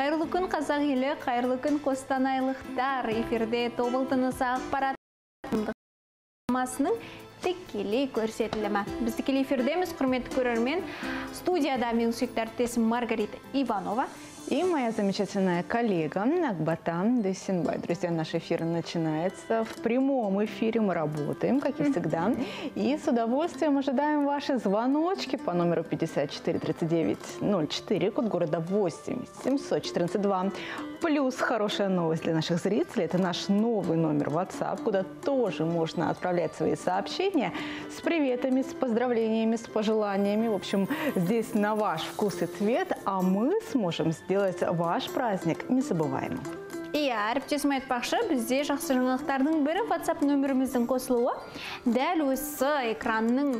Қайырлы күн қазақ елі, қайырлы күн қостанайлықтар. Эфирде тобылтынысы ақпарат тікелей көрсетілімі. Біз тікелей эфирдеміз, құрметті көрермен. Студияда менің сүйікті әріптесім Маргарита Иванова. И моя замечательная коллега Акбатам Дүйсенбай. Друзья, наш эфир начинается. В прямом эфире мы работаем, как и всегда. И с удовольствием ожидаем ваши звоночки по номеру 54 39 04, код города 8 714 2. Плюс хорошая новость для наших зрителей. Это наш новый номер WhatsApp, куда тоже можно отправлять свои сообщения с приветами, с поздравлениями, с пожеланиями. В общем, здесь на ваш вкус и цвет, а мы сможем сделать ваш праздник незабываемым. Иә, әріптесім айтпақшы, бізде жақсы жаңалықтардың бірі WhatsApp нөміріміздің қосылуы. Дәл осы экранның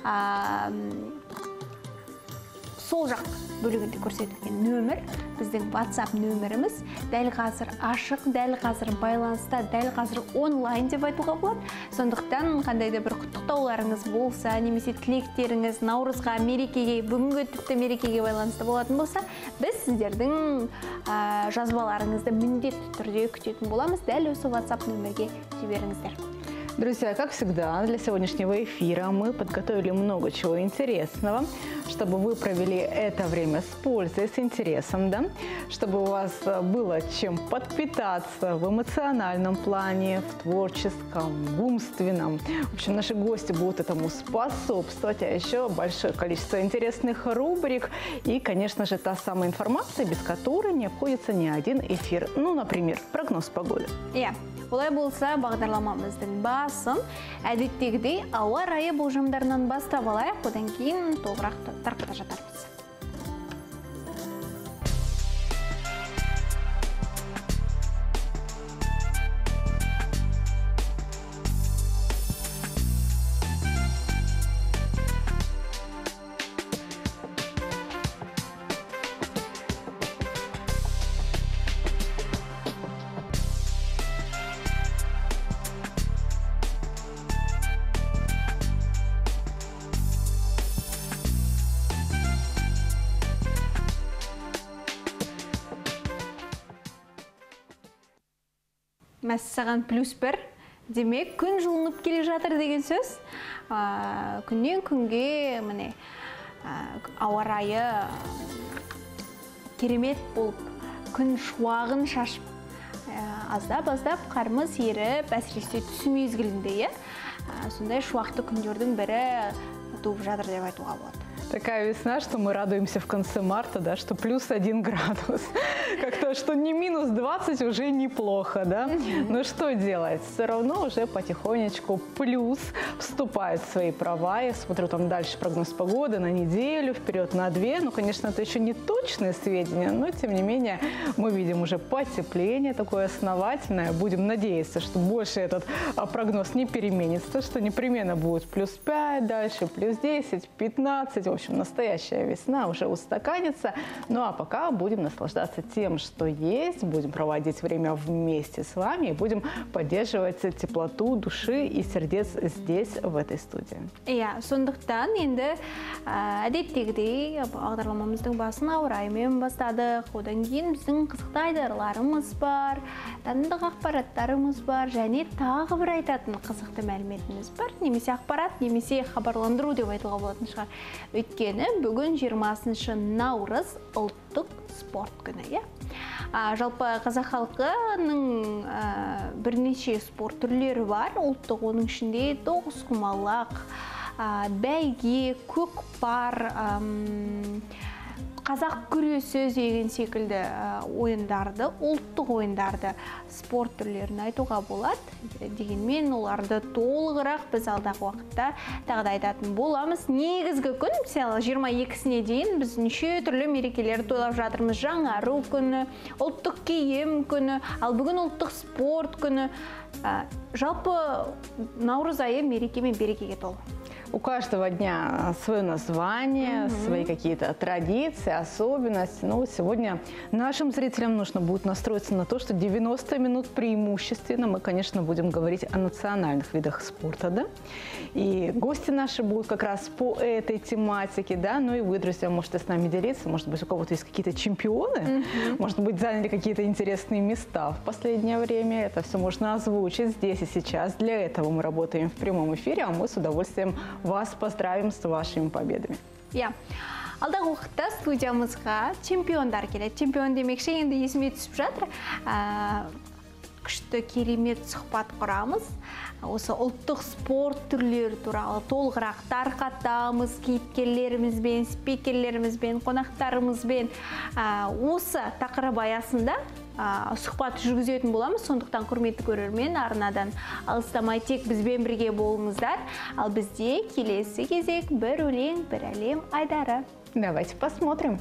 сол жақ бөлігінде көрсетілген нөмір, біздің WhatsApp нөміріміз. Дәл қазір ашық, дәл қазір байланыста, дәл қазір онлайн деп айтуға болады. Сондықтан қандайда бір құттықтауларыңыз болса, немесе тілектеріңіз наурызға, мерекеге, бүгінгі тіпті мерекеге байланысты болатын болса, біз сіздердің жазбаларыңызды міндетті түрде күтетін боламыз. Дәл осы WhatsApp нөмірге жіберіңіздер. Друзья, как всегда, для сегодняшнего эфира мы подготовили много чего интересного, чтобы вы провели это время с пользой, с интересом, да? Чтобы у вас было чем подпитаться в эмоциональном плане, в творческом, в умственном. В общем, наши гости будут этому способствовать, а еще большое количество интересных рубрик и, конечно же, та самая информация, без которой не обходится ни один эфир. Ну, например, прогноз погоды. Олай болса, бағдарламамыздың басын әдеттегідей ауа райы болжамдарынан бастап алайық, одан кейін толығырақ тарқата жатармыз. Мәссаған +1, демек күн жылынып келе жатыр деген сөз. Күннен күнге ауа райы керемет болып, күн шуағын шашып, аздап-аздап қарымыз еріп, әсіресе түс мезгілінде, сондай шуақты күндердің бірі туып жатыр деп айтуға болады. Такая весна, что мы радуемся в конце марта, да, что +1 градус. Как-то, что не -20 уже неплохо, да. Но что делать? Все равно уже потихонечку плюс вступает в свои права. Я смотрю там дальше прогноз погоды на неделю, вперед на 2. Ну, конечно, это еще не точные сведения, но, тем не менее, мы видим уже потепление такое основательное. Будем надеяться, что больше этот прогноз не переменится, что непременно будет +5, дальше +10, 15. В общем, настоящая весна уже устаканится. Ну а пока будем наслаждаться тем, что есть, будем проводить время вместе с вами и будем поддерживать теплоту души и сердец здесь, в этой студии. Сондықтан енді әдеттегідей бағдарламамыздың басын ауа райымен бастадық. Одан кейін біздің қызықты айдарларымыз бар, танымдық ақпараттарымыз бар, және тағы бір айтатын қызықты мәліметіміз бар. Немесе ақпарат, немесе хабарландыру деп айтуға болатын шығар. Өйткені бүгін 20 наурыз ұлттық спорт күні. Жалпы қазақ халқының бірнеше спорт түрлері бар. Ұлттық оның ішінде тоғызқұмалақ, бәйге, көкпар, қазақ күресі деген секілді ойындарды, ұлттық ойындарды, спорт түрлерін айтуға болады. Дегенмен оларды толығырақ біз алдағы уақытта тағы да айтатын боламыз. Негізгі күн, мысалы 22-сіне дейін біз неше түрлі мерекелерді тойлап жатырмыз. Жаңару күні, ұлттық киім күні, ал бүгін ұлттық спорт күні. Жалпы наурыз айы мереке мен берекеге толы. У каждого дня свое название, свои какие-то традиции, особенности. Но сегодня нашим зрителям нужно будет настроиться на то, что 90 минут преимущественно мы, конечно, будем говорить о национальных видах спорта, да? И гости наши будут как раз по этой тематике, да? Ну и вы, друзья, можете с нами делиться. Может быть, у кого-то есть какие-то чемпионы, может быть, заняли какие-то интересные места в последнее время. Это все можно озвучить здесь и сейчас. Для этого мы работаем в прямом эфире, а мы с удовольствием вас поздравим с вашими победами. Алдағы уақытта студиямызға чемпиондар келеді. Чемпион демекші енді есіме түсіп жатыр. Күшті керемет сұхбат құрамыз. Осы ұлттық спорт түрлері туралы толығырақ тарқатамыз, кейіпкерлерімізбен, спикерлерімізбен, қонақтарымызбен осы тақырып аясында сұхбат жүргізетін боламыз. Сондықтан құрметті көрермен, арнадан алыстамай тек бізбен бірге болыңыздар. Ал бізде келесі кезек бір өлең, бір әлем айдары. Давайте посмотрим.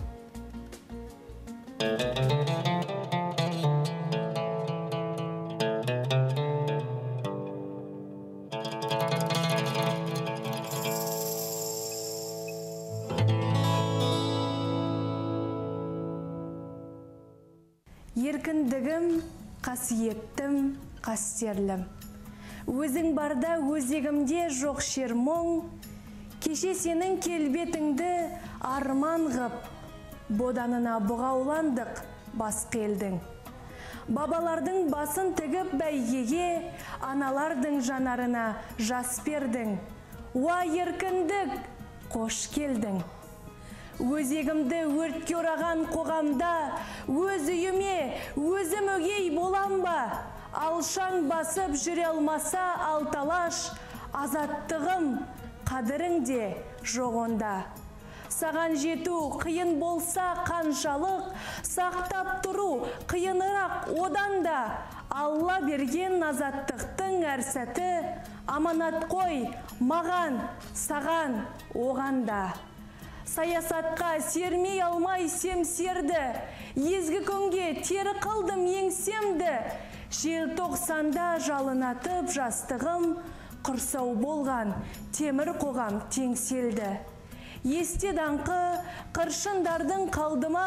Еркіндігім, қасиеттім, қастерлім. Өзің барда өзегімде жоқ шер мұң, кеше сенің келбетіңді арман ғып, боданына бұғауландық бас келдің. Бабалардың басын тігіп бәйгеге, аналардың жанарына жас бердің. Уа еркіндік, қош келдің. Өзегімді өртке ораған қоғамда, өз үйіме, өзім өгей болам ба? Алшаң басып жүре алмаса алталаш, азаттығым, қадірің де жоқ онда. Саған жету қиын болса қаншалық, сақтап тұру қиынырақ одан да. Алла берген азаттықтың әр сәті, аманат қой маған, саған, оған да. Саясатқа сермей алмай семсерді, езгі күнге тері қылдым еңсемді. Желтоқсанда жалынатып жастығым, құрсау болған темір қоғам теңселді. Есте даңқы қыршындардың қалдыма,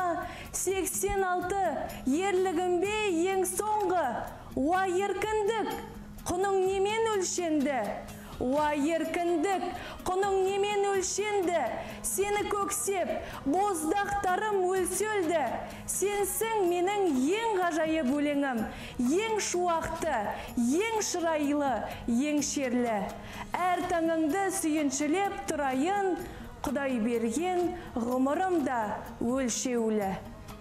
86 ерлігімбе ең соңғы. Уа еркіндік, құның немен өлшенді? Уа еркіндік, құның немен өлшенді? Сені көксеп, боздақтарым өлсөлді. Сенсің менің ең ғажайып өлеңім, ең шуақты, ең шырайлы, ең шерлі. Әр таңыңды сүйіншілеп тұрайын, Құдай берген ғұмырымда өлшеулі.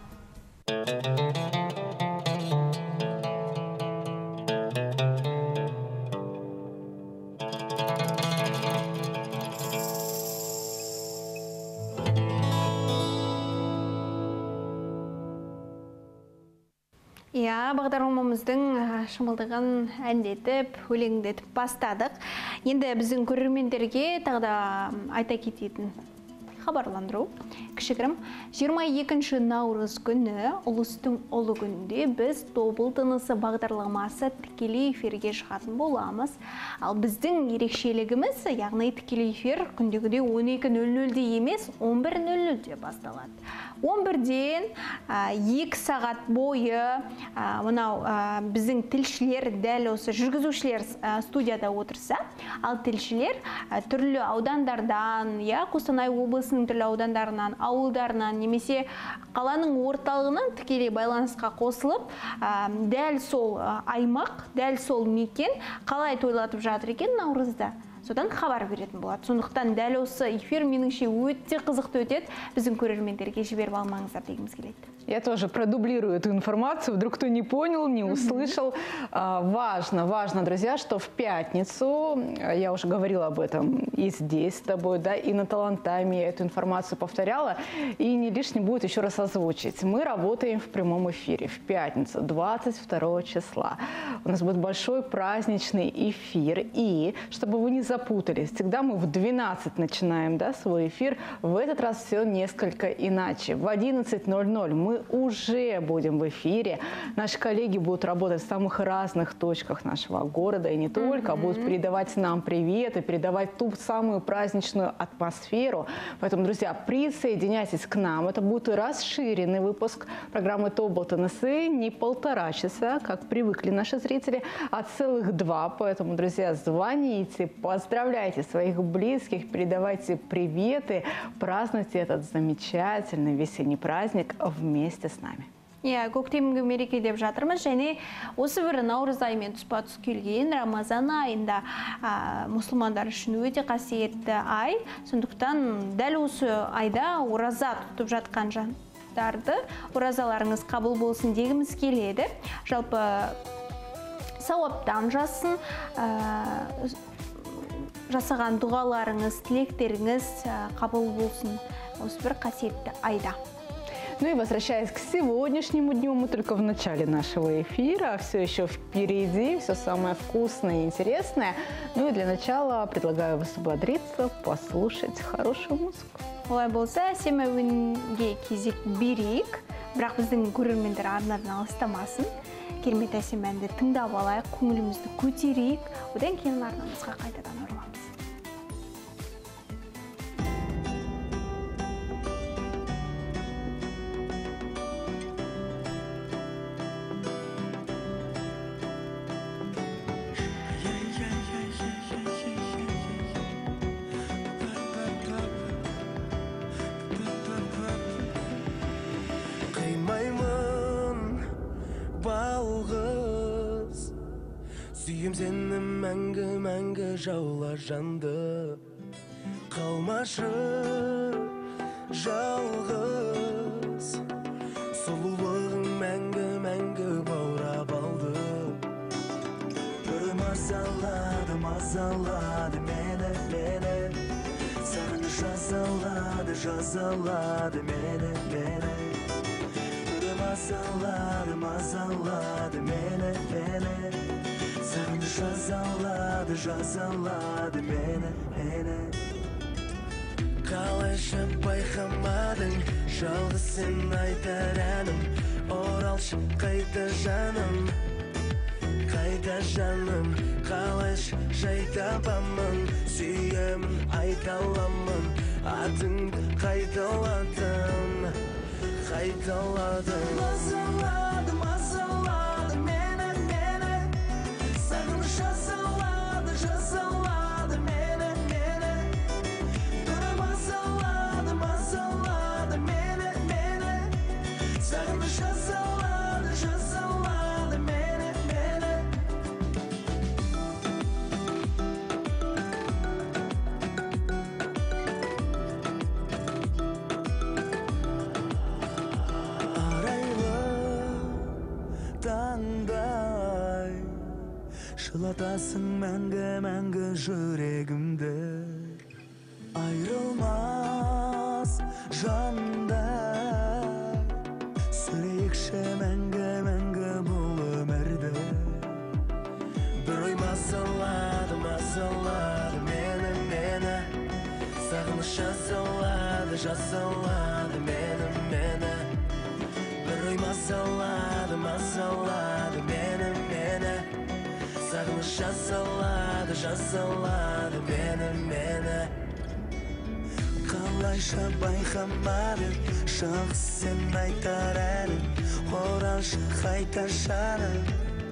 Бағдарламамыздың шымылдығын әндетіп, өлеңдетіп бастадық. Енді біздің көрермендерге тағы да айта кететін хабарландыру. Кішігірім, 22 наурыз күні, ұлыстың ұлы күнде біз тобыл тынысы бағдарламасы тікелей эфирге шығатын боламыз. Ал біздің ерекшелігіміз, яғни тікелей эфир күндегідей 12:00-де емес, 11:00-де басталады. 11-ден 2 сағат бойы біздің тілшілер, дәл осы жүргізушілер студияда отырса, ал тілшілер түрлі аудандардан, Қостанай облысының түрлі аудандарынан, ауылдарынан, немесе қаланың орталығынан тікелей байланысқа қосылып, дәл сол аймақ, дәл сол мекен қалай тойлатып жатыр екен наурызда, содан хабар беретін болады. Сондықтан дәл осы эфир меніңше өте қызықты өтеді. Біздің көрермендерге жіберіп алмаңыздар дегіміз келеді. Я тоже продублирую эту информацию, вдруг кто не понял, не услышал. Важно, друзья, что в пятницу, я уже говорила об этом и здесь с тобой, да, и на Талантайме я эту информацию повторяла, и не лишним будет еще раз озвучить. Мы работаем в прямом эфире в пятницу, 22 числа. У нас будет большой праздничный эфир, и чтобы вы не запутались. Всегда мы в 12 начинаем, да, свой эфир. В этот раз все несколько иначе. В 11:00 мы уже будем в эфире. Наши коллеги будут работать в самых разных точках нашего города и не только, а будут передавать нам привет и передавать ту самую праздничную атмосферу. Поэтому, друзья, присоединяйтесь к нам. Это будет расширенный выпуск программы «Тобол ТНС». Не 1,5 часа, как привыкли наши зрители, а целых 2. Поэтому, друзья, звоните, поздравляйте своих близких, передавайте приветы, празднуйте этот замечательный весенний праздник вместе с нами. Көктемгі мереке деп жатырмыз, және осы бір наурыз айымен тұспа-тұс келген Рамазан айында мұсылмандар үшін өте қасиетті ай. Сондықтан дәл осы айда ораза тұтып жатқан жандарды оразаларыңыз қабыл болсын дегіміз келеді. Жалпы сауаптан жасын, жасаған дұғаларыңыз, тілектеріңіз қабыл болсын осы бір қасиетті айда. Ну и возвращаясь к сегодняшнему дню, мы только в начале нашего эфира, все еще впереди, все самое вкусное и интересное. Ну и для начала предлагаю взбодриться, послушать хорошую музыку. Олай болса, әсемәуінге кезек берейік, бірақ біздің көрермендер арнадан алыстамасын. Керемет әсемәнді тыңдап алайық, көңілімізді көтерейік, одан кейін арнамызға қайтадан ораламыз. Сүйем сені мәңгі жаула жанды, қалмашы жалғыз. Сұлулығың мәңгі баурап алды. Бір мазалады мені. Сағыныш жазалады мені. Бір мазалады мені. Сағыныш жазалады мені. Қалайша байқамадың, жалғыз сен айтар әнім. Оралшы қайта жаным, қалайша жай табамын. Сүйемін айталамын, атыңды қайталадым. Мазалады мені. Сағыныш жазалады мені. Бір мазалады мені. Сағыныш жазалады мені. Таңдай жылатасың мәңгі жүрегімді. Айрылмас жандай сүрейікші мәңгі бұл өмірді. Бір ой мазалады мені. Сағыныш жазалады мені. Бір ой мазалады мені. Сағыныш жазалады мені. Қалайша байқамадың, жалғыз сен айтар әнім. Оралшы қайта жаным.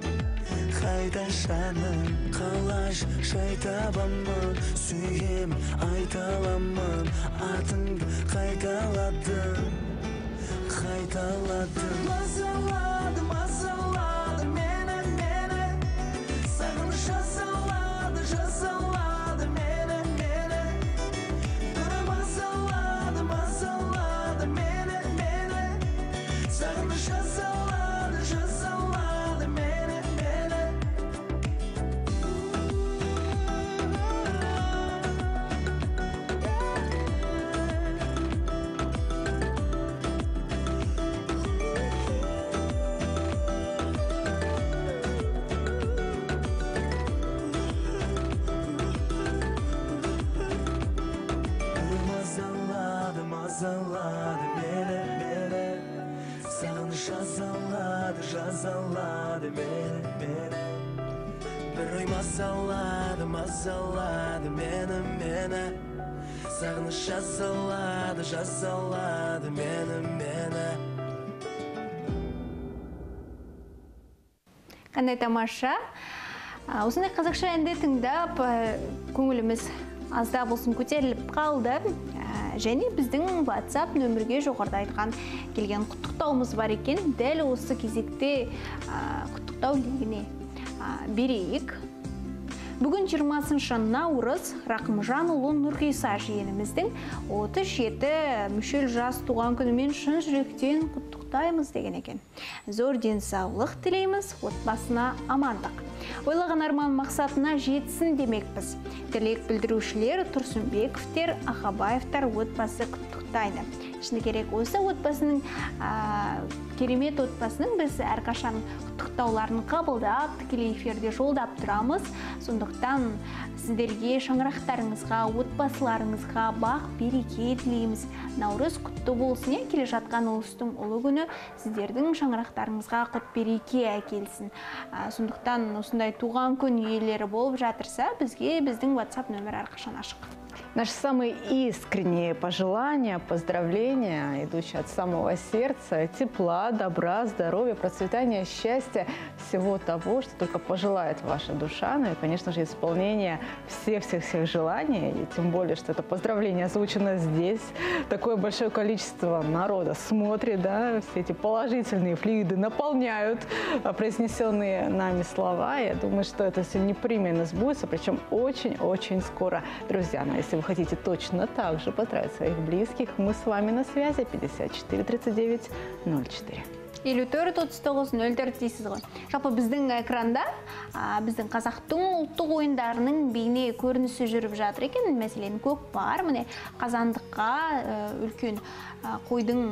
Қалайша жай табамын. Сүйемін айталамын, атыңды қайталадым. Мазалады мені. Сағыныш жазалады мені. Бір мазалады мені. Сағыныш жазалады мені. masalады meni bir oy masalады meni sağыныш жасалады meni Қандай тамаша. Осындай қазақша әнді тыңдап, көңіліміз азда болсын көтеріліп қалды. Және біздің WhatsApp нөмірге жоғарыда айтқан келген құттықтауымыз бар екен. Дәл осы кезекте құттықтау легіне берейік. Бүгін 20 наурыз Рақымжанұлы Нұрғиса жиеніміздің 37 мүшел жас туған күнімен шын жүректен құттықтаймыз деген екен. Зор денсаулық тілейміз, отбасына амандық. Ойлаған арман мақсатына жетсін демекпіз. Тілек білдірушілер Тұрсынбековтер, Ақабаевтар отбасы құттықтайды. Шыны керек, осы отбасының, керемет отбасының біз әрқашан құттықтауларын қабылдап, тікелей эфирде жолдап тұрамыз. Сондықтан сіздерге, шаңырақтарыңызға, отбасыларыңызға бақ береке тілейміз. Наурыз құтты болсын, келе жатқан ұлыстың ұлы күні сіздердің шаңырақтарыңызға құт береке әкелсін. Сондықтан осындай туған күн иелері болып жатырса, бізге біздің WhatsApp нөмір әрқашан ашық. Наши самые искренние пожелания, поздравления, идущие от самого сердца, тепла, добра, здоровья, процветания, счастья, всего того, что только пожелает ваша душа. Ну и, конечно же, исполнение всех-всех-всех желаний. И тем более, что это поздравление озвучено здесь. Такое большое количество народа смотрит, да, все эти положительные флюиды наполняют произнесенные нами слова. Я думаю, что это все непременно сбудется, причем очень-очень скоро. Друзья, ну, если вы хотите точно так же поздравить своих близких, мы с вами на связи 54 39 04. 54-39-04 дейсіз ғой. Жалпы біздің экранда біздің қазақтың ұлттық ойындарының бейне көрінісі жүріп жатыр екен. Мәселен, көкпар, міне қазандыққа үлкен қойдың,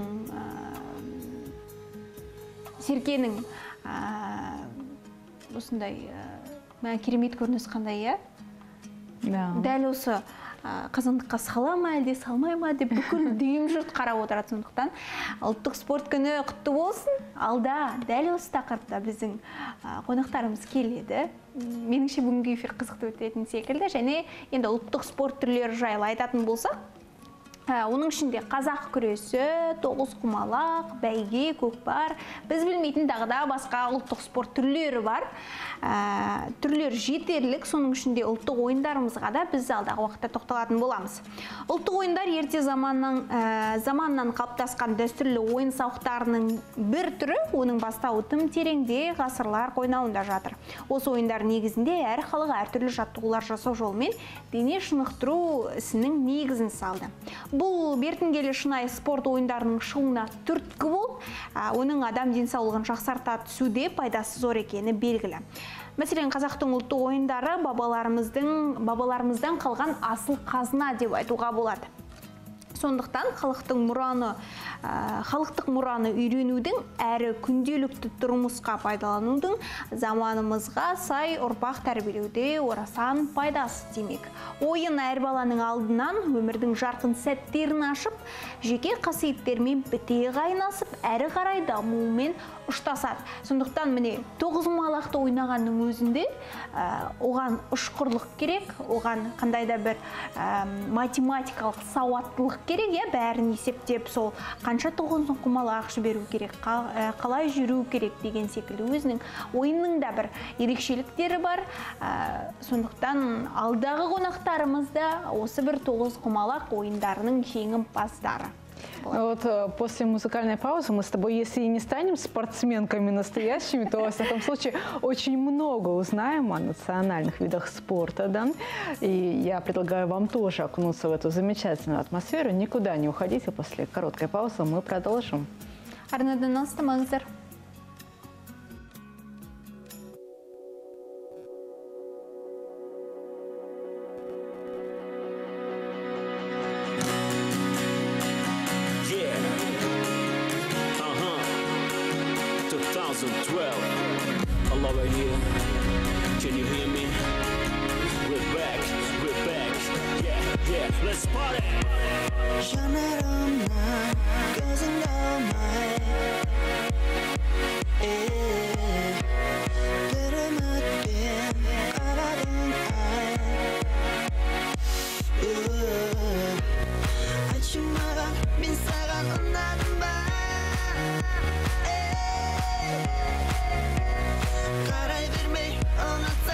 серкенің осындай керемет көрініс қандай, иә? Дәл осы қазандыққа сала ма, әлде салмай ма деп бүкіл дүйім жұрт қарап отырады. Сондықтан ұлттық спорт күні құтты болсын. Алда дәл осы тақырыпта біздің қонақтарымыз келеді. Меніңше бүгінгі эфир қызықты өтетін секілді. Және енді ұлттық спорт түрлері жайлы айтатын болсақ, оның ішінде қазақ күресі, тоғызқұмалақ, бәйге, көкпар, біз білмейтін дағда басқа ұлттық спорт түрлері бар. Түрлер жетерлік, соның ішінде ұлттық ойындарымызға да біз алдағы уақытта тоқталатын боламыз. Ұлттық ойындар ерте заманнан қалыптасқан дәстүрлі ойын сауықтарының бір түрі, оның бастауы тым тереңде ғасырлар қойнауында жатыр. Осы ойындар негізінде әр халық әртүрлі жаттығулар жасау жолымен дене шынықтыру ісінің негізін салды. Бұл бертін келе шынайы спорт ойындарының шығуына түрткі болып, оның адам денсаулығын жақсарта түсуде пайдасы зор екені белгілі. Мәселен, қазақтың ұлттық ойындары бабаларымыздан қалған асыл қазына деп айтуға болады. Сондықтан халықтық мұраны үйренудің әрі күнделікті тұрмысқа пайдаланудың заманымызға сай ұрпақ тәрбиелеуде орасан пайдасы демек. Ойын әр баланың алдынан өмірдің жарқын сәттерін ашып, жеке қасиеттермен біте қайнасып, әрі қарай дамуымен ұштасады. Сондықтан міне тоғызқұмалақты ойнағанның өзінде оған ұшқырлық керек, оған қандай да бір математикалық сауаттылық керек, бәрін есептеп, сол қанша тоғызқұмалақ жіберу керек, қалай жүру керек деген секілді өзінің ойынның да бір ерекшеліктері бар. Сондықтан алдағы қонақтарымызда осы бір тоғызқұмалақ ойындарының жеңімпаздары. Вот после музыкальной паузы мы с тобой, если и не станем спортсменками настоящими, то, во всяком случае, очень много узнаем о национальных видах спорта, да? И я предлагаю вам тоже окунуться в эту замечательную атмосферу. Никуда не уходите, после короткой паузы мы продолжим. Арнадан алыстамаңыздар. Hello right here. Can you hear me? We're back. Yeah, let's party. жанарымнан көзіңді алмай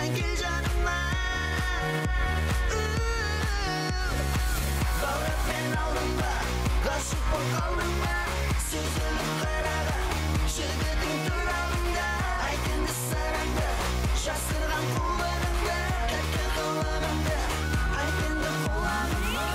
gel canıma. Bağırıp ben aldım ba, kaşık bok aldım ba. Süzülüp karaga, şirketin turalımda. Aydındı saranda, şasırgan kullarımda. Katkı kulağımda, aydındı kulağımda.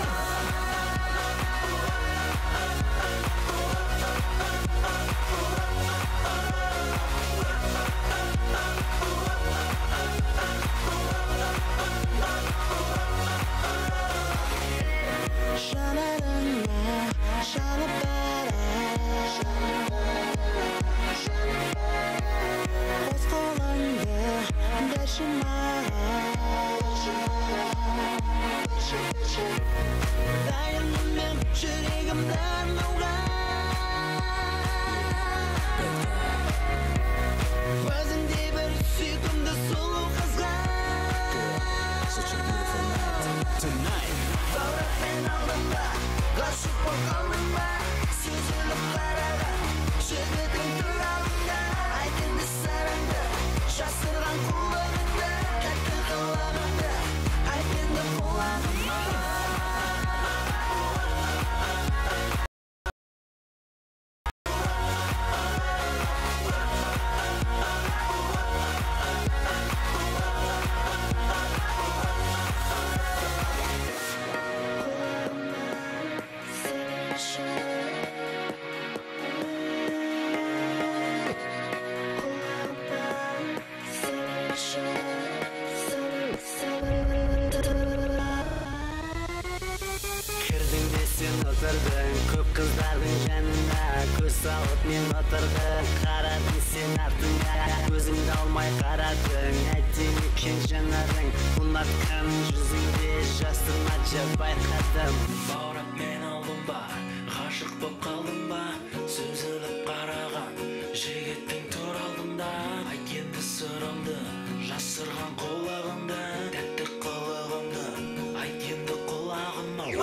Көп қыздардың жанына көз салып мен отырдым. Қарадың сен артыңа, көзіңді алмай қарадың. Әдем екен жанарың, ұнатқан жүзіңде жасырмашы байқадым. Баурап мен алдым ба, ғашық боп қалдым ба, сүзіліп қараған жігіттің тұр алдында. Айт енді сырымды, жасырған құлағымда, тәтті қылығымды, айт енді құлағыма.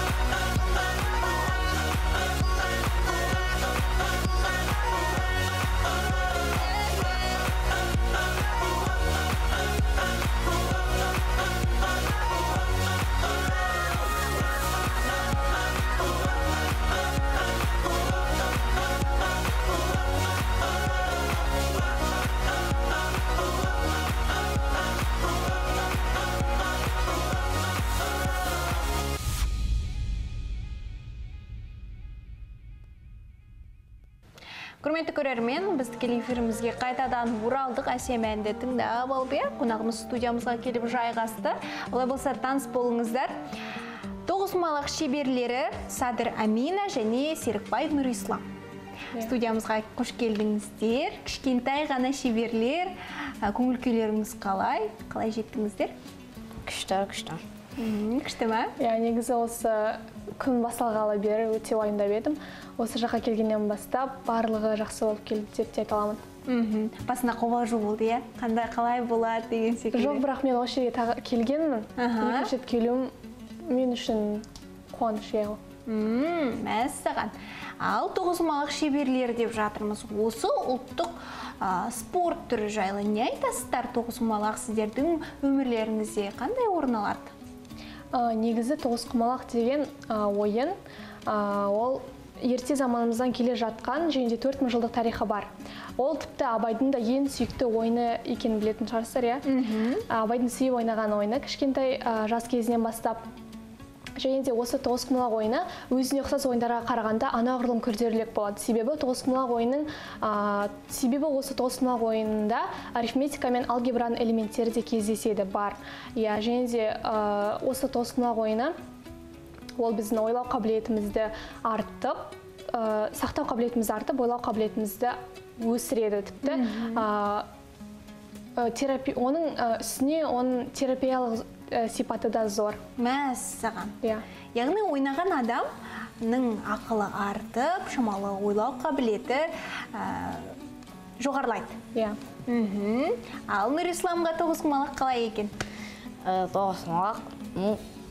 Құрметті көрермен, біз тікелей эфирімізге қайтадан оралдық. Әсем әнді тыңдап алып, қонағымыз студиямызға келіп жайғасты. Олай болса таныс болыңыздар. Тоғызқұмалақ шеберлері Садыр Амина және Серікбай Нұрислам. Студиямызға қош келдіңіздер. Кішкентай ғана шеберлер, көңіл күйлеріңіз қалай? Қалай жеттіңіздер? Күшті. Күшті ма? Негізі осы күн басталғалы бері өте уайымдап едім. Осы жаққа келгеннен бастап барлығы жақсы болып келді деп те айта аламын. Басында қобалжу болды, қандай қалай болады деген секілді. Жоқ, бірақ мен осы жерге келгенмін. Екінші рет келуім мен үшін қуаныш. Мәссаған. Ал тоғызқұмалақ шеберлері деп жатырмыз. Осы ұлттық спорт түрі жайлы не айтасыздар? Тоғызқұмалақ сіздердің өмірлеріңізде қандай орын алады? Негізі тоғызқұмалақ деген ойын, ол ерте заманымыздан келе жатқан және 4000 жылдық тарихы бар. Ол тіпті Абайдың да ең сүйікті ойыны екенін білетін шығарсыздар, Абайдың сүйіп ойнаған ойыны кішкентай жас кезінен бастап. Және де осы тоғызқұмалақ ойыны өзіне ұқсас ойындарға қарағанда анағұрлым күрделірек болады. Себебі осы тоғызқұмалақ ойынында арифметика мен алгебраның элементтері де кездеседі бар. Және де осы тоғызқұмалақ ойыны ол біздің ойлау қабілетімізді артып, сақтау қабілетімізді артып, ойлау қабілетімізді өсіреді. Тіпті оның үстіне оның терапиялық сипаты да зор. Мәссаған. Яғни ойнаған адамның ақылы артып, шамалы ойлау қабілеті жоғарылайды. Ал Нұрисламға тоғызқұмалақ қалай екен? Тоғызқұмалақ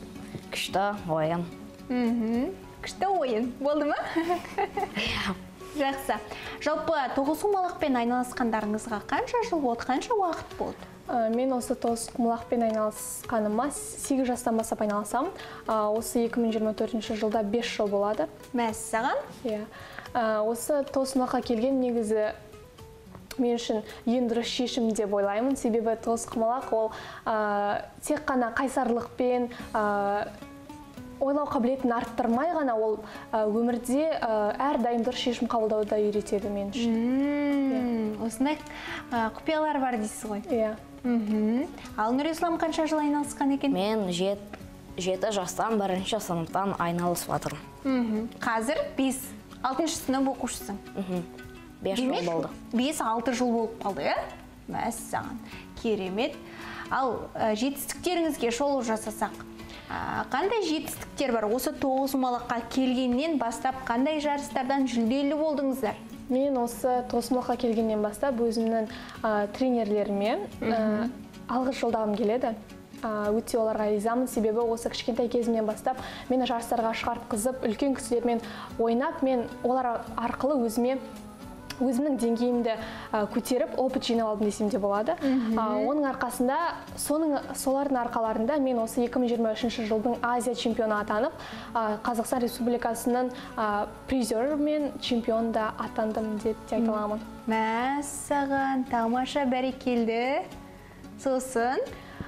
күшті ойын. Күшті ойын. Болды ма? Жақсы. Жалпы тоғызқұмалақпен айналысқандарыңызға қанша жыл болды, қанша уақыт болды? Мен осы тоғызқұмалақпен айналысқаныма 8 жастан бастап айналысам. Осы 2024 жылда 5 жыл болады. Мәссаған? Иә. Осы тоғызқұмалаққа келген негізі мен үшін ең дұрыс шешім деп ойлаймын. Себебі тоғызқұмалақ ол тек қана қайсарлықпен, ойлау қабілетін арттырмай ғана ол өмірде әрдайым дұрыс шешім қабылдауды үйретеді мен үшін. Осындай құпиялар бар дейсіз ғой? Иә. Ал Нұрислам қанша жыл айналысқан екен? Мен 7 жастан 1-ші сыныптан айналысып жатырмын. Қазір 5-6 сынып оқушысың. 5 жыл болды. 5-6 жыл болып қалды, иә? Мәссаған, керемет. Ал жетістіктеріңізге шолу жасасақ, қандай жетістіктер бар? Осы тоғызқұмалаққа келгеннен бастап қандай жарыстардан жүлделі болдыңыздар? Мен осы тоғызқұмалаққа келгеннен бастап өзімнің тренерлеріме алғыс жолдағым келеді. Өте оларға ризамын, себебі осы кішкентай кезімнен бастап мені жарыстарға шығартқызып, үлкен кісілермен ойнап, мен олар арқылы өзімнің деңгейімді көтеріп, опыт жинап алдым десем де болады. Оның арқасында, солардың арқаларында мен осы 2023 жылдың Азия чемпионы атанып, Қазақстан Республикасының призер мен чемпион да атандым деп те айта аламын. Мәссаған, тамаша, бәрекелді. Сосын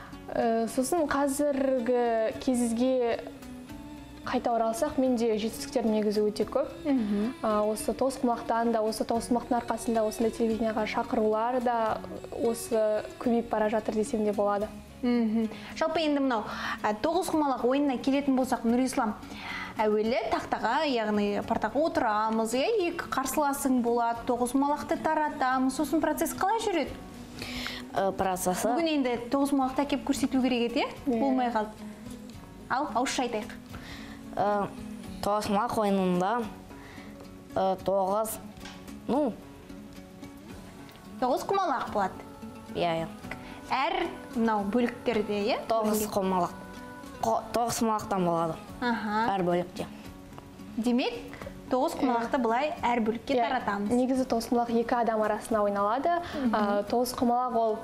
қазіргі кезге қайта оралсақ, менде жетістіктер негізі өте көп. Осы тоғызқұмалақтан да, осы тоғызқұмалақтың арқасында осындай телевизияға шақырулар да осы көбейіп бара жатыр десем де болады. Жалпы енді мынау тоғызқұмалақ ойынына келетін болсақ, Нұрислам, әуелі тақтаға, яғни партаға отырамыз, екі қарсыласың болады, тоғызқұмалақты таратамыз, сосын процесс қалай жүреді? Процесі. Бүгін енді тоғызқұмалақты әкеп көрсету керек еді, болмай қалды. Ал, ауызша айтайық. Тоғызқұмалақ ойынында 9 тоғызқұмалақ болады. Иә. Әр мынау бөліктерде, иә? Тоғызқұмалақтан болады. Әр бөлікте. Демек, тоғызқұмалақты былай әр бөлікке таратамыз. Негізі тоғызқұмалақ 2 адам арасында ойналады. Тоғызқұмалақ ол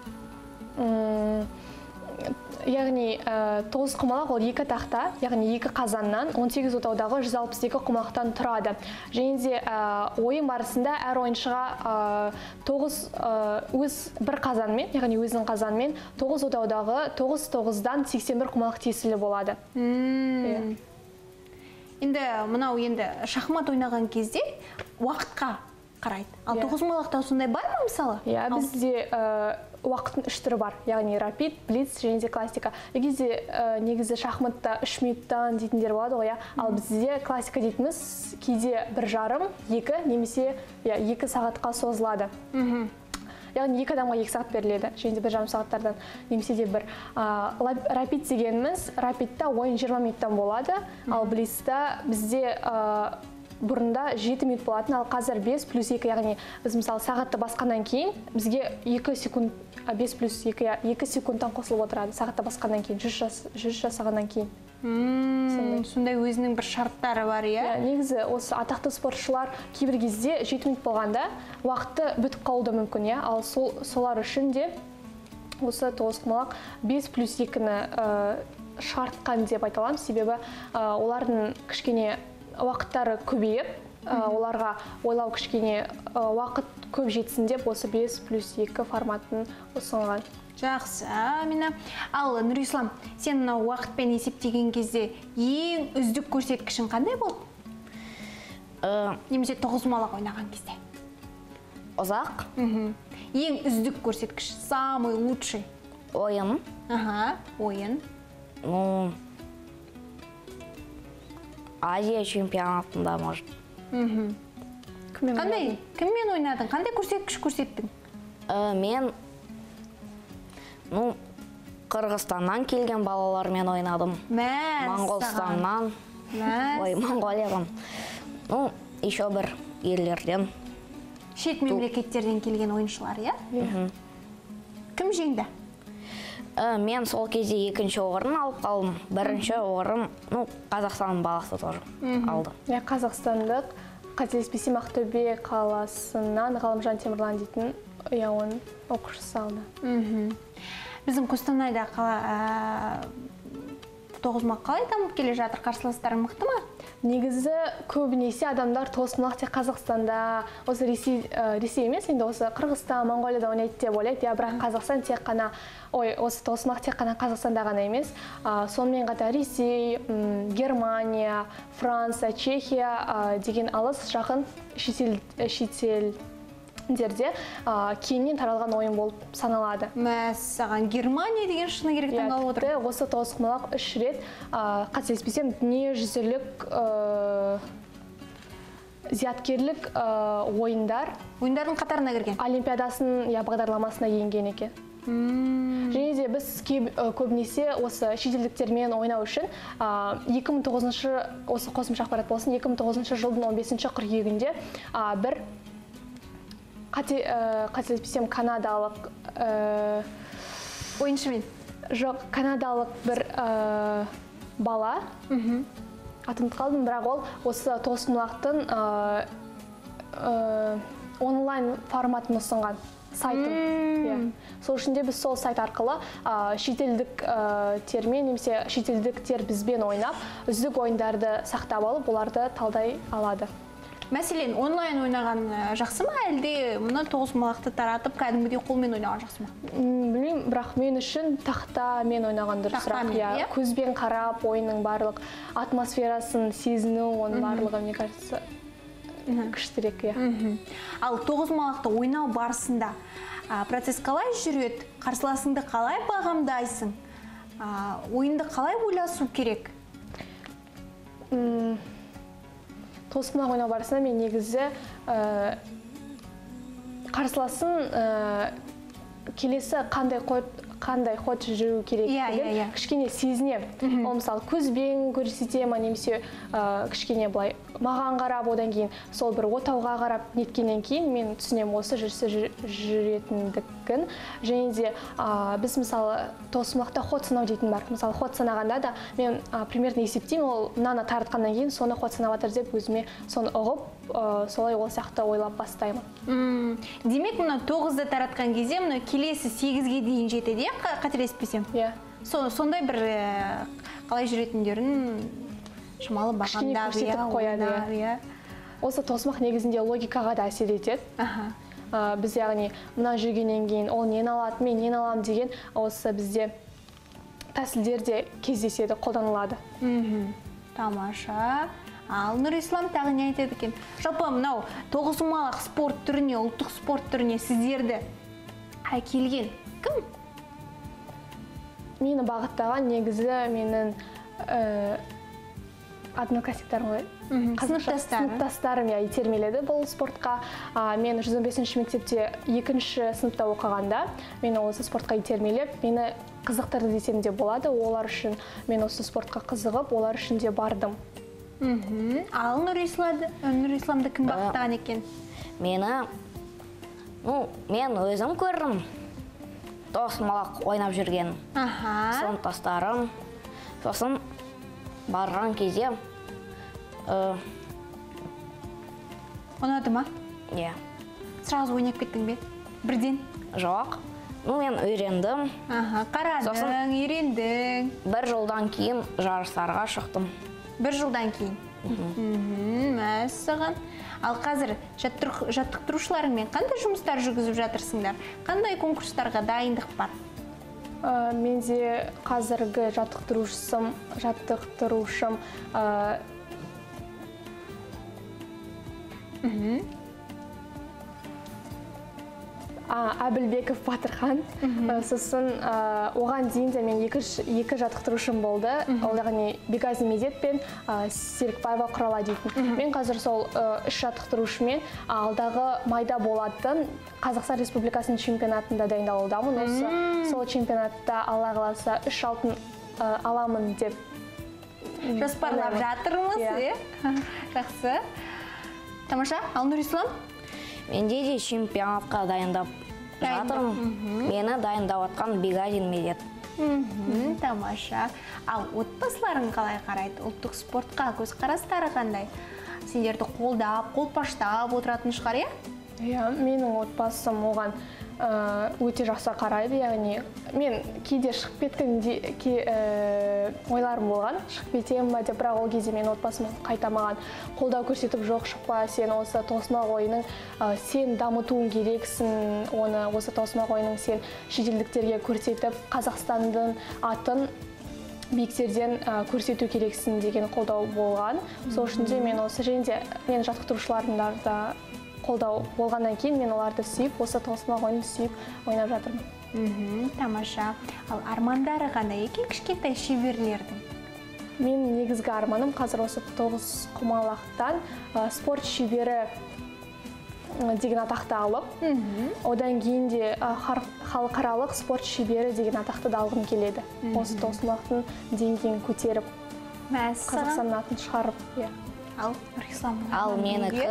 яғни тоғызқұмалақ ол 2 тақта, яғни 2 қазаннан 18 отаудағы 162 құмалақтан тұрады. Және де ойын барысында әр ойыншыға 9 бір қазанмен, яғни өзінің қазанмен 9 отаудағы 9-9-дан 81 құмалақ тиесілі болады. Енді мынау енді шахмат ойнаған кезде уақытқа қарайды. Ал тоғызқұмалақта сондай бар ма мысалы? Иә, бізде уақыттың 3 түрі бар, яғни рапид, блиц және де классика. Егерде негізі шахматта 3 минуттан дейтіндер болады ғой, ал бізде классика дейтіміз кейде 1,5, 2 немесе 2 сағатқа созылады. Яғни 2 адамға 2 сағат беріледі, және де 1,5 сағаттардан немесе де 1. Рапид дегеніміз, рапидта ойын 20 минуттан болады, ал блицта бізде бұрында 7 минут болатын, ал қазір 5 плюс 2, яғни біз мысалы сағатты басқаннан кейін бізге 2 секунд, 5 плюс 2 секундтан қосылып отырады сағатты басқаннан кейін, жүз жасағаннан кейін. Сондай өзінің бір шарттары бар, иә? Негізі осы атақты спортшылар кейбір кезде 7 минут болғанда уақытты бүтіп қалуы да мүмкін, ал солар үшін де осы тоғызқұмалақ 5 плюс 2-ні шартқан деп айта аламын, себебі олардың кішкене уақыттары көбейіп, оларға ойлау кішкене уақыт көп жетсін деп осы 5 плюс 2 форматын ұсынған. Жақсы, Амина. Ал Нұрислам, сен мынау уақытпен есептеген кезде ең үздік көрсеткішің қандай болды? Немесе тоғызқұмалақ ойнаған кезде? Ұзақ. Ең үздік көрсеткіш, самый лучший. Ойын. Ойын. Азия чемпионатында, может. Қандай? Кіммен ойнадың? Қандай көрсеткіш көрсеттің? Мен Қырғызстаннан келген балалармен ойнадым. Моңғолстаннан. Моңғолиядан. Еще бір елдерден. Шет мемлекеттерден келген ойыншылар, иә? Кім жеңді? Мен сол кезде 2-ші орын алып қалдым. 1-ші орын Қазақстанның баласы тоже алды. Қазақстандық қателеспесем Ақтөбе қаласынан Ғалымжан Темірлан дейтін оның оқушысы алды. Біздің Қостанайда 9-ма қалай дамып келе жатыр, қарсыластарың мықты ма? Негізі көбінесе адамдар тоғызқұмалақ тек Қазақстанда, осы Ресей емес, енді осы Қырғызстан, Монғолияда ойнайды деп ойлайды. Бірақ Қазақстан тек қана, осы тоғызқұмалақ тек қана Қазақстанда ғана емес. Сонымен қатар Ресей, Германия, Франция, Чехия деген алыс жақын шетелдерде кеңінен таралған ойын болып саналады. Мәссаған Германия деген шыны керек таңғалып отыр. Осы тоғызқұмалақ 3 рет қателеспесем дүниежүзілік зияткерлік ойындардың қатарына кірген. Олимпиадасын бағдарламасына енген екен. Және де біз көбінесе осы шетелдіктермен ойнау үшін 2009 осы қосымша ақпарат болсын, 2009 жылдың 15 қыркүйегінде бір қателеспесем канадалық ойыншымен. Жоқ, канадалық бір бала. Атымды қалдым, бірақ ол осы тоғызқұмалақтың онлайн форматын ұсынған сайтын. Сол үшін де біз сол сайт арқылы шетелдік термен, немесе шетелдіктер бізбен ойнап, үздік ойындарды сақтап алып, оларды талдай алады. Мәселен, онлайн ойнаған жақсы ма, әлде мұны тоғызқұмалақты таратып, кәдімгідей қолмен ойнаған жақсы ма? Білмеймін, бірақ мен үшін тақтамен ойнаған дұрысырақ. Көзбен қарап, ойынның барлық атмосферасын сезіну, оның барлығы, мне кажется, күштірек. Ал тоғызқұмалақты ойнау барысында процесс қалай жүреді? Қарсыласыңды қалай бағамдайсың? Ойынды қалай ойласу керек? Тоғызқұмалақ ойнау барысында мен негізі қарсыласын келесі қандай ход жүру керек деген кішкене сезінем. Ол мысалы көзбен көрсете ма, немесе кішкене былай маған қарап, одан кейін сол бір отауға қарап неткеннен кейін мен түсінем осы жүрісі жүретіндігін. Және де біз мысалы тоғызқұмалақта ход санау дейтін бар. Мысалы ход санағанда да мен примерно есептеймін, ол мынаны таратқаннан кейін соны ход санап жатыр деп өзіме соны ұғып, солай ол сияқты ойлап бастаймын. Демек, мұны 9-ды таратқан кезде, мұны келесі 8-ге дейін жетеді, қателеспесем? Сондай бір қалай жүретіндерін шамалы бағамдап, көрсетіп қояды. Осы тоғызқұмалақ негізінде логикаға да әсер етеді. Біз яғни мына жүргеннен кейін ол нені алады, мен нені аламын деген осы бізде тәсілдер де кездеседі, қолданылады. Тамаша. Ал Нұрислам тағы не айтады екен? Жалпы мынау тоғызқұмалақ спорт түріне, ұлттық спорт түріне сіздерді әкелген кім? Мені бағыттаған негізі менің одноклассниктарым ғой. Сыныптастарым итермеледі бұл спортқа. Мен 115-ші мектепте 2-ші сыныпта оқығанда, мені осы спортқа итермелеп, мені қызықтырды десем де болады. Олар үшін мен осы спортқа қызығып, олар үшін де бардым. Ал Нұрисламды кім бақыттаған екен? Мен өзім көрдім. Тоғызқұмалақ ойнап жүрген сыныптастарым. Сосын барған кезде ұнады ма? Иә. Сразу ойнап кеттің бе? Бірден? Жоқ. Мен үйрендім. Қарадың, үйрендің. Бір жылдан кейін жарыстарға шықтым. Бір жылдан кейін? Мәссаған. Ал қазір жаттықтырушыларыңмен қандай жұмыстар жүргізіп жатырсыңдар? Қандай конкурстарға дайындық бар? Менде қазіргі жаттықтырушым Әбілбеков Батырхан. Сосын оған дейін де мен екі жаттықтырушым болды. Ол яғни Бегази Медет пен Серікбаева Құрала дейтін. Мен қазір сол 3 жаттықтырушымен алдағы майда болатын Қазақстан Республикасының чемпионатында дайындалудамын. Осы сол чемпионатта Алла қаласа 3 алтын аламын деп жоспарлап жатырмыз. Жақсы. Тамаша, ал Нұрислам? Менде де чемпионатқа дайындап жатырмын. Мені дайындап атқан Бегази Медет. Тамаша. Ал отбасыларың қалай қарайды? Ұлттық спортқа көзқарастары қандай? сендерді қолдап, қолпаштап отыратын шығар, иә? Иә, менің отбасым оған өте жақсы қарайды, яғни мен кейде шығып кеткен ойларым болған, шығып кетемін ба деп, бірақ ол кезде мен отбасым қайта маған қолдау көрсетіп, жоқ шықпа, сен осы тоғызқұмалақ ойының сен дамытуың керексің, оны осы тоғызқұмалақ ойының сен шетелдіктерге көрсетіп, Қазақстанның атын биіктерден көрсету керексің деген қолдау болған. Сол үшін де мен осы жерде мен жаттықтырушыларымда қолдау болғаннан кейін мен оларды сүйіп, осы тоғызқұмалақ ойынын сүйіп ойнап жатырмын. Тамаша. Ал армандары қандай екен кішкентай шеберлердің? Мен негізгі арманым қазір осы тоғызқұмалақтан спорт шебері деген атақты алып, одан кейін де халықаралық спорт шебері деген атақты да алғым келеді. Осы тоғызқұмалақтың деңгейін көтеріп, Қазақстанның атын шығарып. Ал Рислам? Ал менікі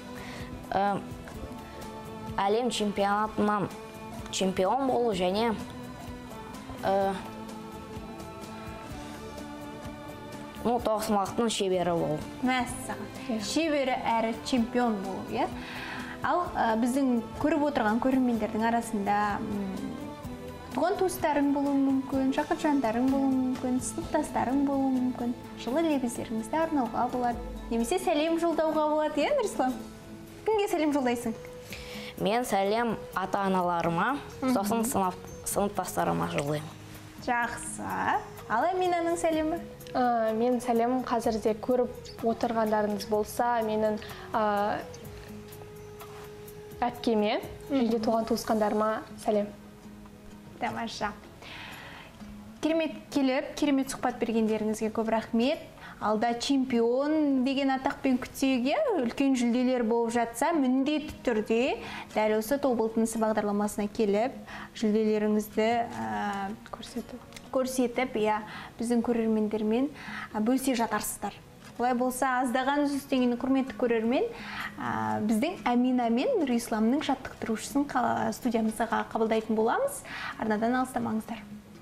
әлем чемпионатынан чемпион болу және тоғызқұмалақтың шебері болу. Мәссаған. Шебері әрі чемпион болу, иә? Ал біздің көріп отырған көрермендердің арасында туған туыстарың болуы мүмкін, жақын жандарың болуы мүмкін, сыныптастарың болуы мүмкін. Жылы лебіздеріңізді арнауға болады, немесе сәлем жолдауға болады, иә, Нұрислам? Кімге сәлем жолдайсың? Мен сәлем ата-аналарыма, сосын сыныптастарыма жолдаймын. Жақсы. Ал Аминаның сәлемі? Мен сәлем қазірде көріп отырғандарыңыз болса, менің әпкеме, және туған туысқандарыма сәлем. Тамаша. Керемет келіп, керемет сұхбат бергендеріңізге көп рахмет. Алда чемпион деген атақпен күтсек, үлкен жүлделер болып жатса, міндетті түрде дәл осы Тобыл тынысы бағдарламасына келіп, жүлделеріңізді көрсетіп, біздің көрермендермен бөлісе жатарсыздар. Олай болса, аздаған үстеңені құрметті көрермен, біздің Амина мен Нұрисламның жаттықтырушысын студиямызға қабылдайтын боламыз. Арнадан алыстамаңыздар.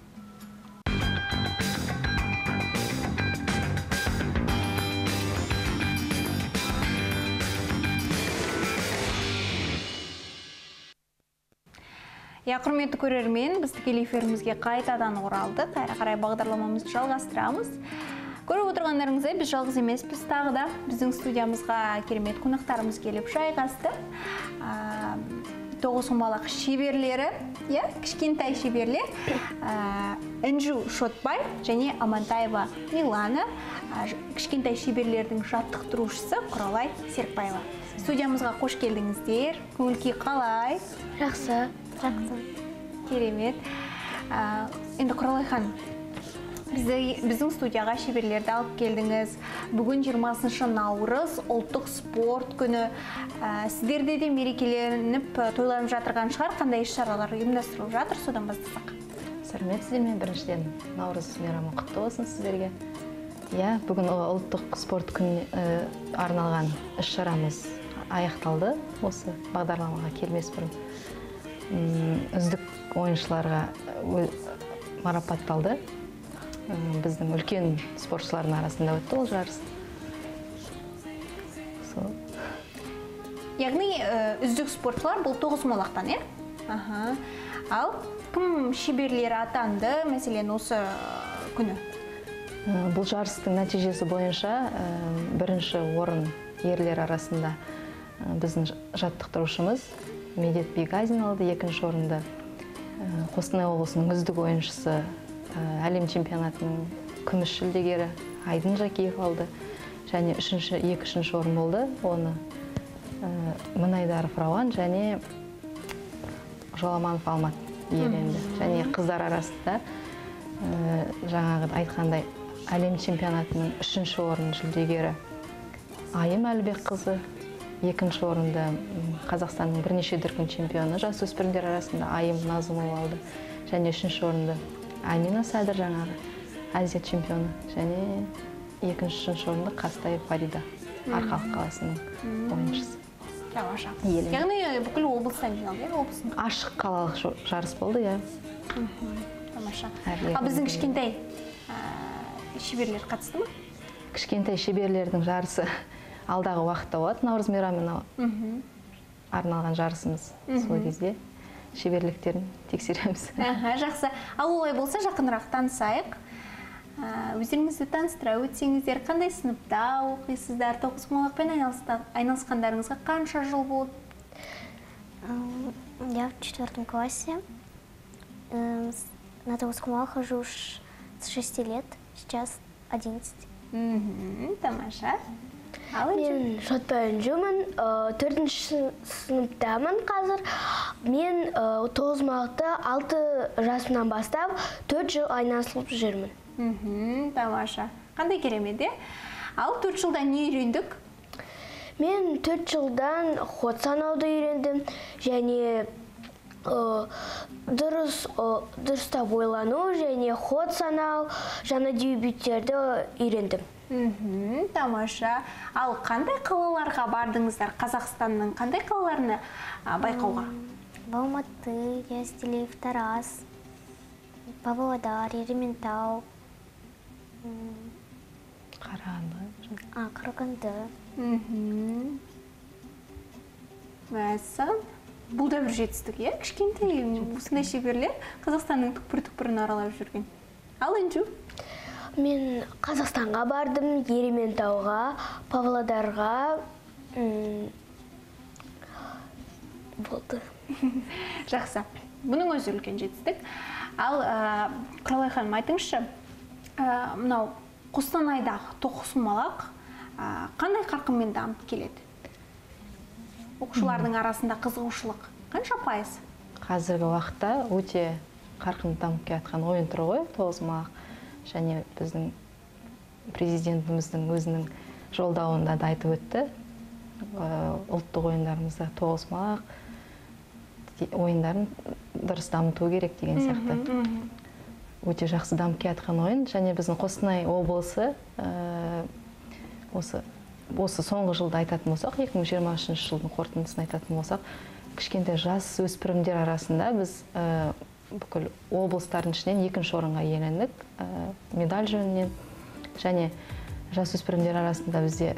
Құрметті көрермен, біз тікелей эфирімізге қайтадан оралдық. Әрі қарай бағдарламамызды жалғастырамыз. Көріп отырғандарыңызда біз жалғыз емеспіз, тағы да біздің студиямызға керемет қонақтарымыз келіп жайғасты. Тоғызқұмалақ шеберлері, кішкентай шеберлер, Інжу Шотбай және Амантаева Милана, кішкентай шеберлердің жаттықтырушысы Құралай Серікбаева. Студиямызға қош келдіңіздер. Көңіл-күй қалай? Жақсы. Керемет. Енді Құралайхан, біздің студияға шеберлерді алып келдіңіз. Бүгін 20 наурыз ұлттық спорт күні. Сіздерде де мерекеленіп тойланып жатырған шығар, қандай іс-шаралар ұйымдастырылып жатыр, содан бастасақ. Сәлеметсіздер ме? Біріншіден наурыз мейрамы құтты болсын сіздерге. Бүгін ұлттық спорт күніне арналған іс-шарамыз аяқталды. Осы бағдарламаға келмес бұрын үздік ойыншыларға марапатталды. Біздің үлкен спортшылардың арасында өтті ол жарыс. Яғни үздік спортшылар бұл тоғызқұмалақтан, Ал кім шеберлері атанды, мәселен осы күні? Бұл жарыстың нәтижесі бойынша бірінші орын ерлер арасында біздің жаттықтырушымыз Медет Бегазин алды, екінші орынды Қостанай облысының үздік ойыншысы, әлем чемпионатының күміс жүлдегері Айдын Жакиев алды. Және екінші орын болды. Оны Мінайдаров Рауан және Жоламанов Алмат иеленді. Және қыздар арасында жаңағы айтқандай әлем чемпионатының үшінші орын жүлдегері Айым Әлбек қызы, екінші орынды Қазақстанның бірнеше дүркін чемпионы жасөспірімдер арасында Айым Назымова алды. Және үшінші орынды Амина Сәдір жаңағы Азия чемпионы. Және екінші орынды Қастаев Фарида, Арқалық қаласының ойыншысы. Тамаша. Яғни бүкіл облыстан жиналды, облыстың? Ашық қалалық жарыс болды, Тамаша. Ал біздің кішкентай шеберлер қатысты ма? Кішкентай шеберлердің жарысы алдағы уақытта болады наурыз мейрамына арналған жарысымыз. Сол кезде шеберліктерін тексереміз. Жақсы. Ал олай болса жақынырақ танысайық. Өздеріңізді таныстыра өтсеңіздер, қандай сыныпта оқисыздар, тоғызқұмалақпен айналысқандарыңызға қанша жыл болды? Я в 4 классе. На тоғызқұмалақ хожу с 6 лет, сейчас 11. Тамаша. Мен Шотбайын жүрмін, 4-ші сыныптамын қазір. Мен тоғызқұмалақта 6 жасымнан бастап 4 жыл айналысып жүрмін. Тамаша. Қандай керемет, е? Ал 4 жылдан не үйрендік? Мен 4 жылдан ход санауды үйрендім, және дұрыстап ойлану, және ход санау, жаңа дебюттерді үйрендім. Тамаша. Ал қандай қалаларға бардыңыздар? Қазақстанның қандай қалаларына байқауға? Алматы, Ястелев, Тараз, Павлодар, Ерейментау, Қарағанды. Мәссаған. Бұл да бір жетістік, е? Кішкентай осындай шеберлер Қазақстанның түкпір-түкпірін аралап жүрген. Ал Инжу? Мен Қазақстанға бардым, Ерейментауға, Павлодарға. Болды. Жақсы. Бұның өзі үлкен жетістік. Ал Құралай ханым, айтыңызшы, мынау Қостанайдағы тоғызқұмалақ қандай қарқынмен дамып келеді? Оқушылардың арасында қызығушылық қанша пайыз? Қазіргі уақытта өте қарқынды дамып келатқан ойын түрі ғой тоғызқұмалақ. Және біздің президентіміздің өзінің жолдауында да айтып өтті. Ұлттық ойындарымызда тоғызқұмалақ ойындарын дұрыс дамыту керек деген сияқты. Өте жақсы дамып келатқан ойын. Және біздің Қостанай облысы осы соңғы жылда айтатын болсақ, 2023 жылдың қорытындысын айтатын болсақ, кішкентай жас өспірімдер арасында біз бүкіл облыстардың ішінен 2-ші орынға иелендік медаль жөнінен. Және жас өспірімдер арасында бізде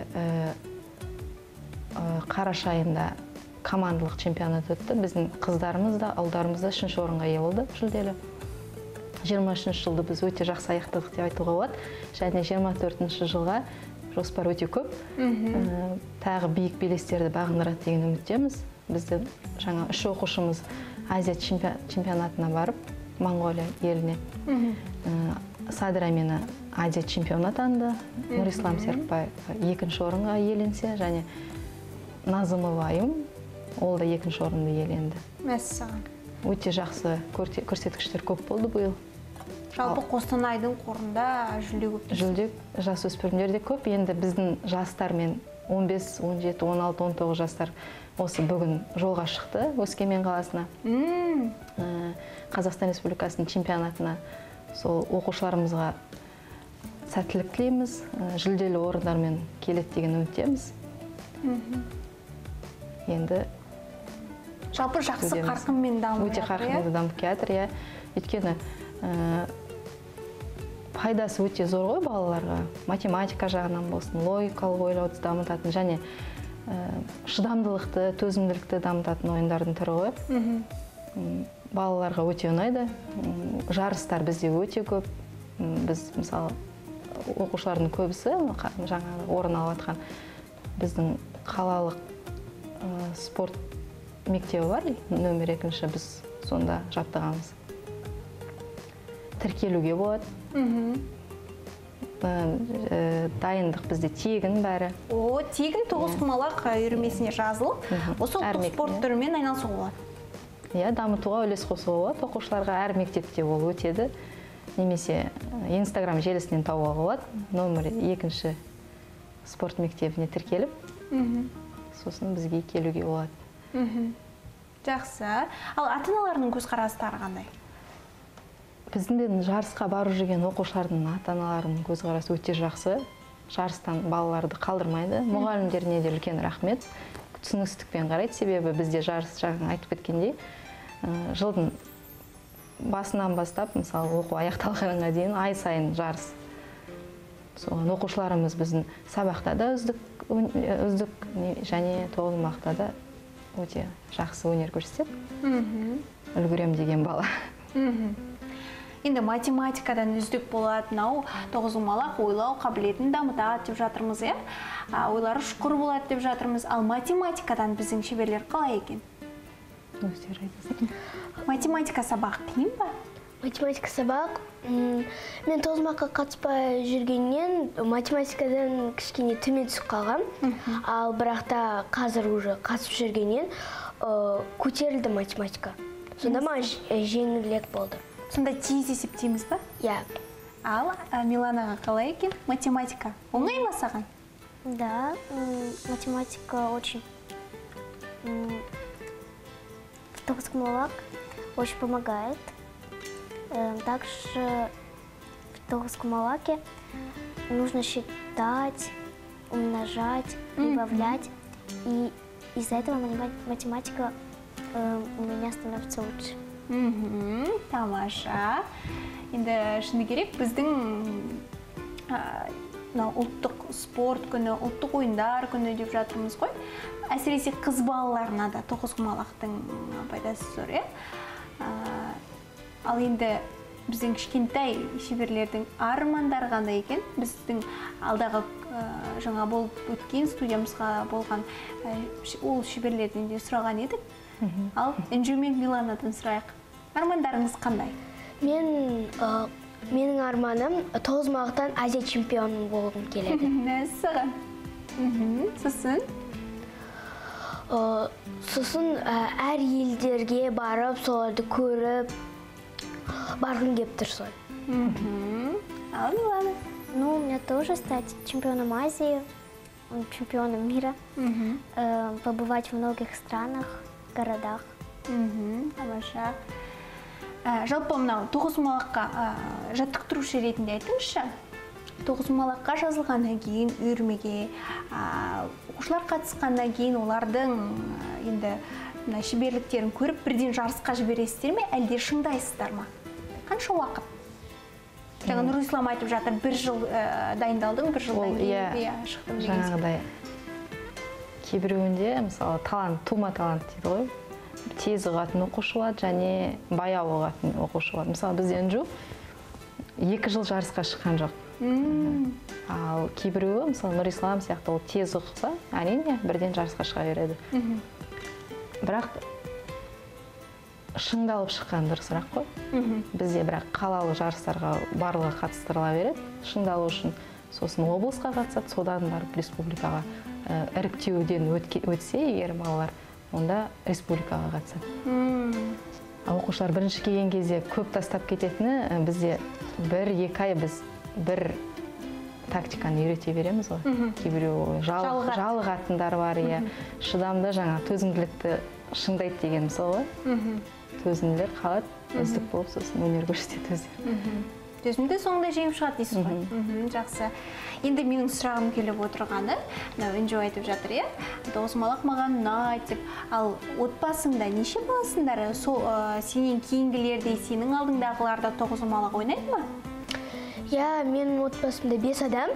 қараша айында командалық чемпионат өтті. Біздің қыздарымыз да, ұлдарымыз да 3-ші орынға ие болды жүлделі. 23-ші жылды біз өте жақсы аяқтадық деп айтуға болады. Және 24-ші жылға жоспар өте көп. Тағы биік белестерді бағындырады деген үміттеміз. Бізді жаңа 3 оқушымыз Азия чемпионатына барып, Монғолия еліне. Садыр Амина Азия чемпионы атанды. Нұрислам Серікбаев 2-ші орынға иеленсе, және Назымова Айым, ол да 2-ші орынды иеленді. Мәссаған. Өте жақсы көрсеткіштер көп болды бұйыл. Жалпы Қостанайдың қорында жүлде көп. Жүлде жас өспірімдерде көп. Енді біздің жастармен 15, 17, 16, 19 жастар осы бүгін жолға шықты Өскемен қаласына. Қазақстан Республикасының чемпионатына. Сол оқушыларымызға сәттілік тілейміз, жүлделі орындармен келеді деген үміттеміз. Енді жалпы жақсы қарқынмен дамып өте қарқынды дамып келатыр, өйткені пайдасы өте зор ғой балаларға. Математика жағынан болсын, логикалық ойлауды дамытатын, және шыдамдылықты, төзімділікті дамытатын ойындардың түрі ғой. Балаларға өте ұнайды. Жарыстар бізде өте көп. Біз, мысалы, оқушылардың көбісі жаңағы орын алып жатқан біздің қалалық спорт мектебі бар, нөмір 2-ші, біз сонда жаттығамыз. Тіркелуге болады. Дайындық бізде тегін бәрі. Тегін тоғызқұмалақ үйірмесіне жазылып, осы ұлттық спорт түрімен айналысуға болады. Дамытуға үлес қосуға болады. Оқушыларға әр мектепте ол өтеді. Немесе Инстаграм желісінен табуға болады. Нөмір 2-ші спорт мектебіне тіркеліп, сосын бізге келуге болады. Жақсы. Ал ата-аналардың көзқарастары қандай? Біздің жарысқа бару жүрген оқушылардың ата-аналарының көзқарасы өте жақсы. Жарыстан балаларды қалдырмайды. Мұғалімдеріне де үлкен рахмет. Түсіністікпен қарайды, себебі бізде жарыс жағын айтып кеткендей, жылдың басынан бастап, мысалы, оқу аяқталғанға дейін ай сайын жарыс. Соған оқушыларымыз біздің сабақта да үздік және тоғызқұмалақта да өте жақсы өнер көрсетеді. Үлгерем деген бала. Енді математикадан үздік болады, мынау тоғызқұмалақ ойлау қабілетін дамытады деп жатырмыз, иә? Ойлары шұқыр болады деп жатырмыз. Ал математикадан біздің шеберлер қалай екен? Математика сабақ қиын ба? Математика сабақ, мен тоғызқұмалаққа қатыспай жүргеннен математикадан кішкене төмен түсіп қалғам. Ал бірақ та қазір уже қатысып жүргеннен көтерілді математика. Сонда маған жеңілірек болды. Сонда тез есептейміз ба? Иә. Ал Миланаға қалай екен? Математика оңай ма саған? Да, математика очень... Тоғызқұмалақ очень помогает. Также в тоғызқұмалаке нужно считать, умножать, прибавлять. И из-за этого математика у меня становится лучше. Тамаша. Енді шыны керек, біздің ұлттық спорт күні, ұлттық ойындар күні деп жатырмыз ғой. Әсіресе қыз балаларына да тоғызқұмалақтың пайдасы зор, иә? Ал енді біздің кішкентай шеберлердің армандары қандай екен? Біздің алдағы жаңа болып өткен студиямызға болған ол шеберлерден де сұраған едік. Ал Энджу мен Миланадан сұрайық. Армандарыңыз қандай? Менің арманым тоғызқұмалақтан Азия чемпионы болғым келеді. Мәссаған. Сосын? Сосын әр елдерге барып, соларды көріп, барғым келіп тұр сол. Ал Милана? Ну, у меня тоже стать чемпионом Азии, чемпионом мира, побывать в многих странах, городах. Тамаша. Жалпы мынау тоғызқұмалаққа жаттықтырушы ретінде айтыңызшы. Тоғызқұмалаққа жазылғаннан кейін үйірмеге, оқушылар қатысқаннан кейін олардың енді шеберліктерін көріп бірден жарысқа жібересіздер ме, әлде шыңдайсыздар ма? Қанша уақыт? Жаңа Нұрислам айтып жатыр, бір жыл дайындалдым, бір жылдан кейін шықтым деген. Жаңағыдай кейбіреуінде, мысалы, тума талант дейді ғой. Тез ұғатын оқушы болады және баяу ұғатын оқушы болады. Мысалы, бізде Энджу 2 жыл жарысқа шыққан жоқ. Ал кейбіреуі, мысалы, Нұрислам сияқты ол тез оқыса, әрине бірден жарысқа шыға береді. Бірақ шыңдалып шыққан дұрысырақ қой. Бізде бірақ қалалық жарыстарға барлығы қатыстырыла береді. Шыңдалу үшін сосын облысқа қатысады, содан барып республикаға іріктеуден өтсе, егер балалар, онда республикаға қатысады. Оқушылар бірінші келген кезде көп тастап кететіні, бізде 1-2 ай біз бір тактиканы үйрете береміз ғой. Кейбіреу жалығатындар бар, шыдамды жаңа төзімділікті шыңдайды деген мысалы ғой. Төзімділер қалады, үздік болып сосын өнер көрсетеді өздері. Төзімді соңында жеңіп шығады дейсіз ғой. Жақсы. Енді менің сұрағым келіп отырғаны, Энджу айтып жатыр, иә? Тоғызқұмалақ маған ұнайды деп. Ал отбасыңда неше баласыңдар? Сенен кейінгілерде, сенің алдыңдағыларда тоғызқұмалақ ойнайды ма? Иә, менің отбасымда 5 адам.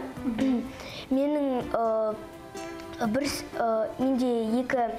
Менде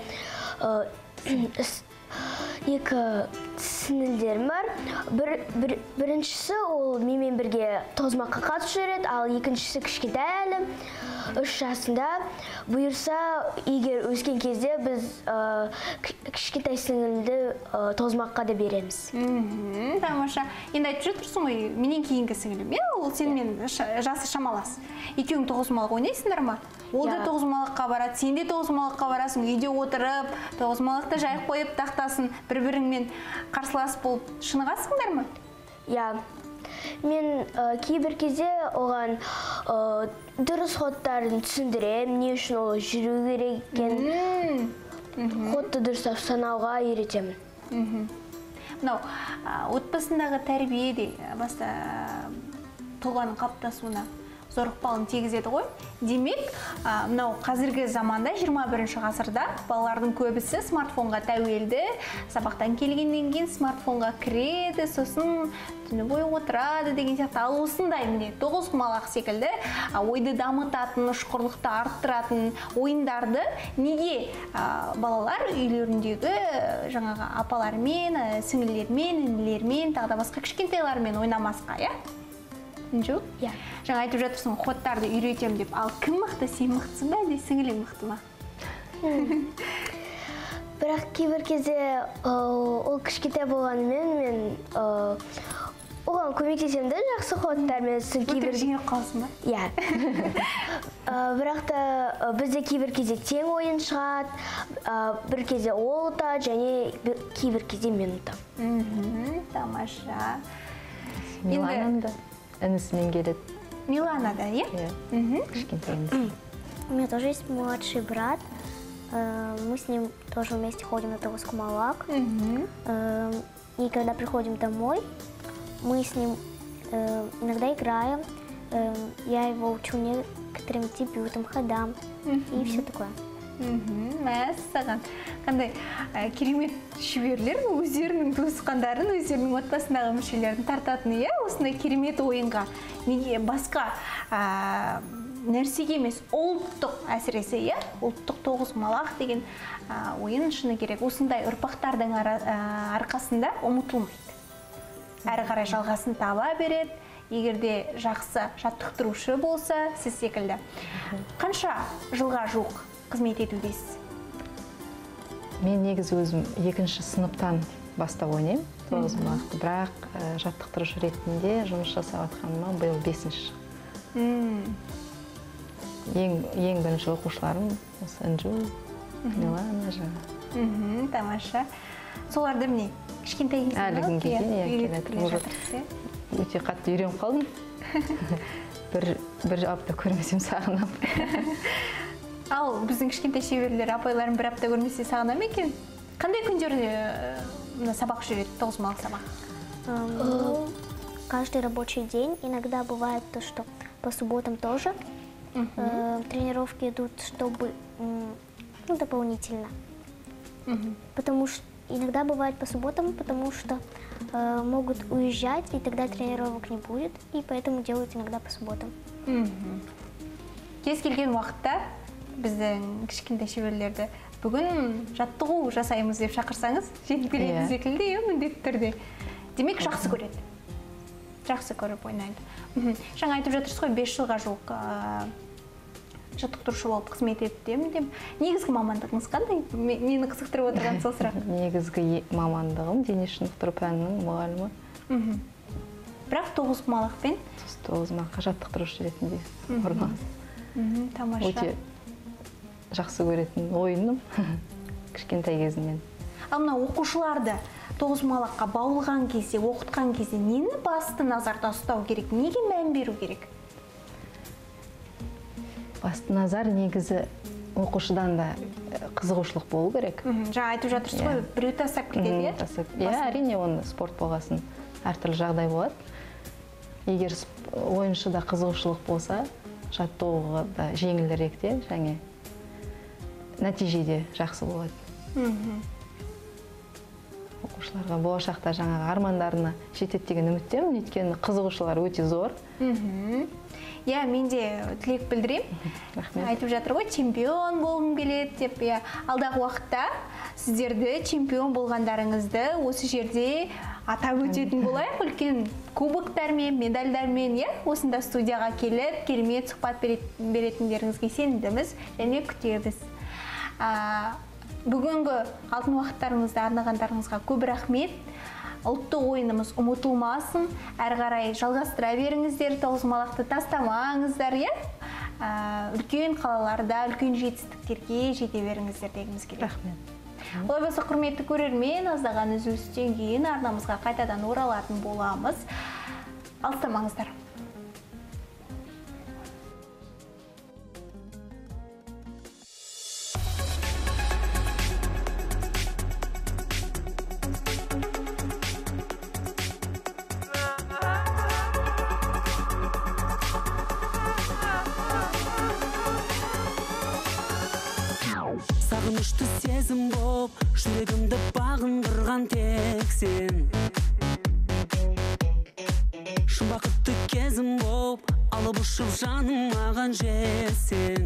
екі сіңілдерім бар. Біріншісі ол менімен бірге тоғызқұмалаққа қатысып жүреді, ал екіншісі кішкентай әлі 3 жасында. Бұйырса, егер өскен кезде біз кішкентай сіңілді тоғызқұмалаққа да береміз. Тамаша. Енді айтып жатырсың ғой, менен кейінгі сіңілім, ол сенімен жасы шамалас. Екеуің тоғызқұмалақ ойнайсыңдар ма? Ол да тоғызқұмалаққа барады, сен де тоғызқұмалаққа барасың, үйде отырып, тоғызқұмалақты жайып қойып тақтасын, бір-біріңмен қарсылас болып шынығасыңдар ма? Иә. Мен кейбір кезде оған дұрыс ходтарын түсіндірем, не үшін ол жүру керек екен, ходты дұрыстап санауға үйретемін. Мынау, отбасындағы тәрбие де баста тұлғаның қалыптасуына зор ықпалын тигізеді ғой. Демек, мынау қазіргі заманда 21 ғасырда балалардың көбісі смартфонға тәуелді, сабақтан келгеннен кейін смартфонға кіреді, сосын түні бойы отырады деген сияқты. Ал осындай міне тоғызқұмалақ секілді ойды дамытатын, ұшқырлықты арттыратын ойындарды неге балалар үйлеріндегі жаңағы апалармен, сіңілермен, інілермен, тағы да басқа кішкентайлармен ойнамасқа, иә? Жоқ? Иә. Жаңа айтып жатырсың, кодтарды үйретем деп. Ал кім мықты, сен мықтысың ба, әлде сіңілің мықты ма? Бірақ кейбір кезде ол кішкентай болғанымен мен оған көмектесем де жақсы кодтармен. Өтірік жеңіп қаласың ба? Иә. Бірақ та бізде кейбір кезде тең ойын шығады, бір кезде ол ұтады, және кейбір кезде мен ұтамын. Тамаша. Миланам да інісімен келеді. Милана да, иә? Кішкентай інісі. У меня тоже есть младший брат. Мы с ним тоже вместе ходим на тоғызқұмалақ. И когда приходим домой, мы с ним иногда играем. Я его учу некоторым дебютам, ходам и все такое. Мәссаған. Қандай керемет шеберлер өздерінің туысқандарын, өздерінің отбасындағы мүшелерін тартатын, иә? Осындай керемет ойынға. Неге басқа нәрсеге емес, ұлттық әсіресе, иә? Ұлттық тоғызқұмалақ деген ойын шыны керек. Осындай ұрпақтардың арқасында ұмытылмайды. Әрі қарай жалғасын таба береді. Егерде жақсы жаттықтырушы болса, сіз секілді. Қанша жылға жуық қызмет етудесіз? Мен негізі өзім 2-ші сыныптан бастап ойнаймын тоғызқұмалақты, бірақ жаттықтырушы ретінде жұмыс жасап жатқаныма биыл 5-ші. Ең бірінші оқушыларым осы Інжу, Милана жаңа. Тамаша. Соларды міне кішкентай әлі күнге дейін өте қатты үйреніп қалдым. Бір апта көрмесем сағынам. Ал біздің кішкентай шеберлер апайларын бір апта көрмесе сағынам екен? Қандай күндерде сабақ жүреді, тоғызқұмалақ сабақ? Каждый рабочий день. Иногда бывает то, что по субботам тоже тренировки идут, чтобы дополнительно. Потому что иногда бывает по субботам, потому что могут уезжать, и тогда тренировок не будет, и поэтому делают иногда по субботам. Кез келген уақытта біздің кішкентай шеберлерді бүгін жаттығу жасаймыз деп шақырсаңыз, жетіп келеді секілді, міндетті түрде. Демек, жақсы көреді. Жақсы көріп ойнайды. Жаңа айтып жатырсыз ғой, 5 жылға жуық жаттықтырушы болып қызмет етемін. Негізгі мамандығыңыз қандай? Мені қызықтырып отырған сол сұрақ. Негізгі мамандығым дене шынықтыру пәнінің мұғалімі. Бірақ тоғызқұмалақпен? Тоғызқұмалаққа жаттықтырушы ретінде орналастым. Тамаша. Өте жақсы көретін ойыным кішкентай кезінен. Ал мына оқушыларды тоғызқұмалаққа баулған кезде, оқытқан кезде нені басты назарда ұстау керек? Неге мән беру керек? Басты назар негізі оқушыдан да қызығушылық болу керек. Жаңа айтып жатырсыз ғой, біреу тастап кетеді, иә? Әрине, оны спорт болғасын әртүрлі жағдай болады. Егер ойыншыда қызығушылық болса, жаттығуға да жеңілірек те, және нәтижеде жақсы болады. Оқушыларға болашақта жаңағы армандарына жетеді деген үміттемін, өйткені қызығушылар өте зор. Иә, мен де тілек білдірем. Айтып жатыр ғой, чемпион болғым келеді деп. Алдағы уақытта сіздерді чемпион болғандарыңызды осы жерде атап өтетін болайық. Үлкен кубоктармен, медальдармен, осында студияға келіп, керемет сұхбат беретіндеріңізге сенімдіміз және күтеміз. Бүгінгі алтын уақыттарыңызды арнағандарыңызға көп рахмет. Ұлттық ойынымыз ұмытылмасын, әрі қарай жалғастыра беріңіздер, тоғызқұмалақты тастамаңыздар, үлкен қалаларда, үлкен жетістіктерге жете беріңіздер дегіміз келеді. Рахмет. Олай болса, құрметті көрермен, аздаған үзілістен кейін арнамызға қайтадан оралатын боламыз. Алыстамаңыздар. жүрегімді бағындырған тек сен. Шын бақытты кезім боп, алып ұшып жаным маған жетсең.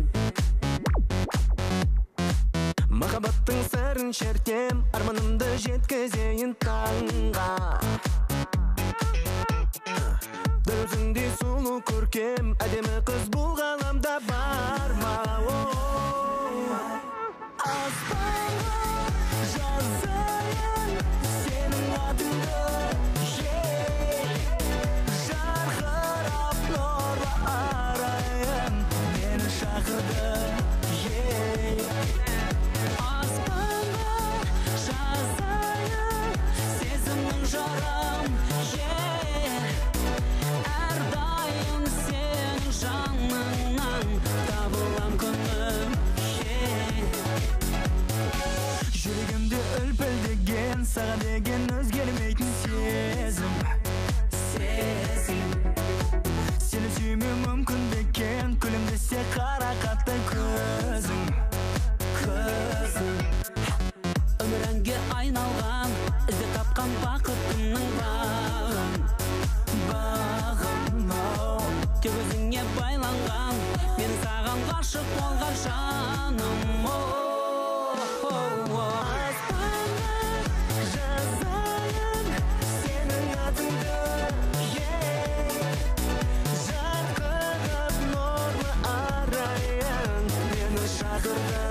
Махаббаттың сырын шертем, арманымды жеткізейін таңға. Дәл өзіңдей сұлу көркем, әдемі қыз бұл ғаламда бар ма? Аспанға жазайын сенің атыңды, жарқырап нұрлы арайын мені шақырды. Аспанға жазайын сезімнің жарам, әрдайым сенің жаныңнан табылам күнім. Жүрегімде үлпілдеген, саған деген өзгермейтін сезім. Сені сүймеу мүмкін бекен, күлімдесе қарақаттай көзің. Өміріңге айналған, ізде тапқан бақытымның бағым. Тек өзіңе байланған, мен саған ғашық болған жаным. Жазайын сенің атыңды, жарқырап нұрлы арайын мені шақырды.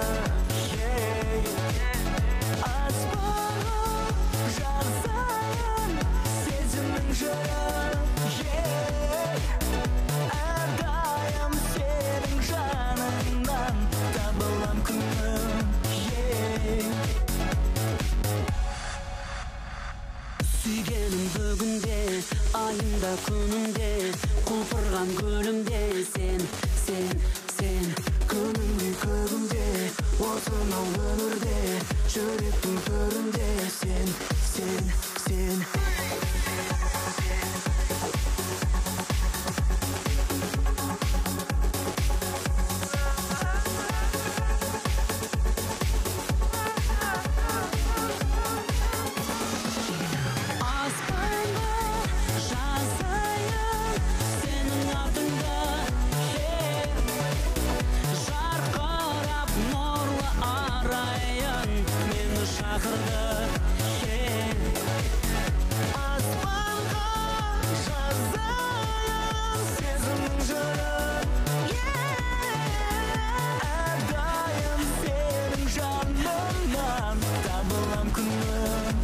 Аспанға жазайын сезімнің жырын, әрдайым сенің жаныңнан табылам күнім. Сүйгенім бүгінде, айында күнімде, құлпырған гүлімде сен, Күнімде көгімде, осынау өмірде, жүректің төрінде сен. аспанға жазайын сенің атыңды, жарқырап нұрлы арайын мені шақырды. Аспанға жазайын сезімнің жырын, әрдайым сенің жаныңнан табылам күнім.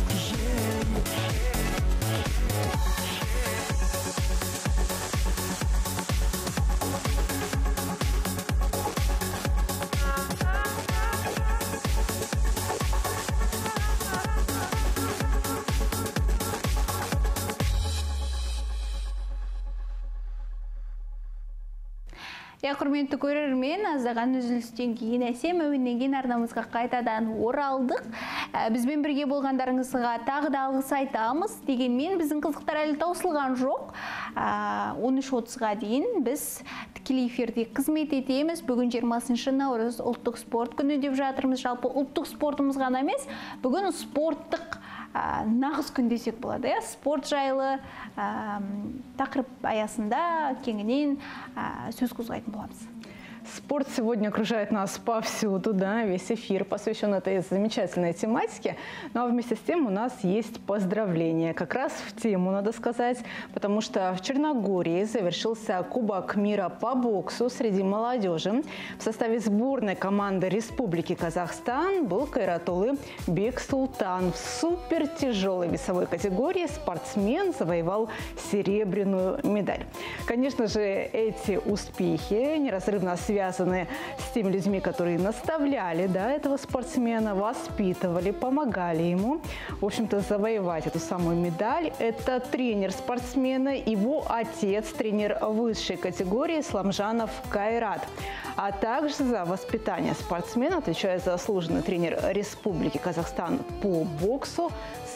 Құрметті көрермен, аздаған үзілістен кейін әсем әуеннен кейін арнамызға қайтадан оралдық. Бізбен бірге болғандарыңызға тағы да алғыс айтамыз. Дегенмен біздің қызықтар әлі таусылған жоқ. 13:30-ға дейін біз тікелей эфирде қызмет етеміз. Бүгін 20 наурыз ұлттық спорт күні деп жатырмыз. Жалпы ұлттық спортымыз ғана емес, бүгін спорттық нағыз күн десек болады. Спорт жайлы тақырып аясында кеңінен сөз қозғайтын боламыз. Спорт сегодня окружает нас повсюду, да, весь эфир посвящен этой замечательной тематике. Ну а вместе с тем у нас есть поздравления. Как раз в тему, надо сказать, потому что в Черногории завершился Кубок мира по боксу среди молодежи. В составе сборной команды Республики Казахстан был Кайратулы Бексултан. В супертяжелой весовой категории спортсмен завоевал серебряную медаль. Конечно же, эти успехи неразрывно связаны с теми людьми, которые наставляли, да, этого спортсмена, воспитывали, помогали ему, в общем-то, завоевать эту самую медаль. Это тренер спортсмена, его отец, тренер высшей категории Сламжанов Кайрат. А также за воспитание спортсмена отвечает заслуженный тренер Республики Казахстан по боксу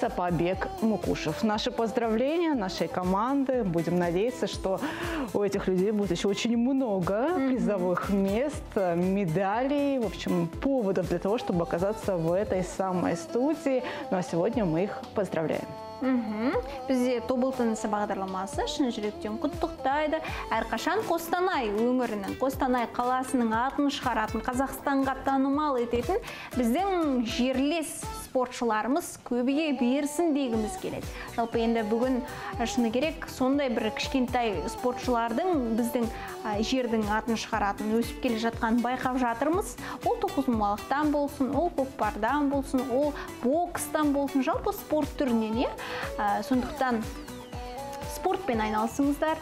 Сапабек Мукушев. Наши поздравления нашей команды. Будем надеяться, что у этих людей будет еще очень много призовых мест, медалей, в общем, поводов для того, чтобы оказаться в этой самой студии. Ну а сегодня мы их поздравляем. Бізде тобыл тынысы бағдарламасы шын жүректен құттықтайды. Әрқашан Қостанай өңірінің, Қостанай қаласының атын шығаратын, Қазақстанға танымал ететін біздің жерлес спортшыларымыз көбейе берсін дегіміз келеді. Жалпы енді бүгін шыны керек сондай бір кішкентай спортшылардың біздің жердің атын шығаратын, өсіп келе жатқан байқап жатырмыз. Ол тоғызқұмалақтан болсын, ол көкпардан болсын, ол бокстан болсын, жалпы спорт түрінен. Сондықтан спортпен айналысыңыздар,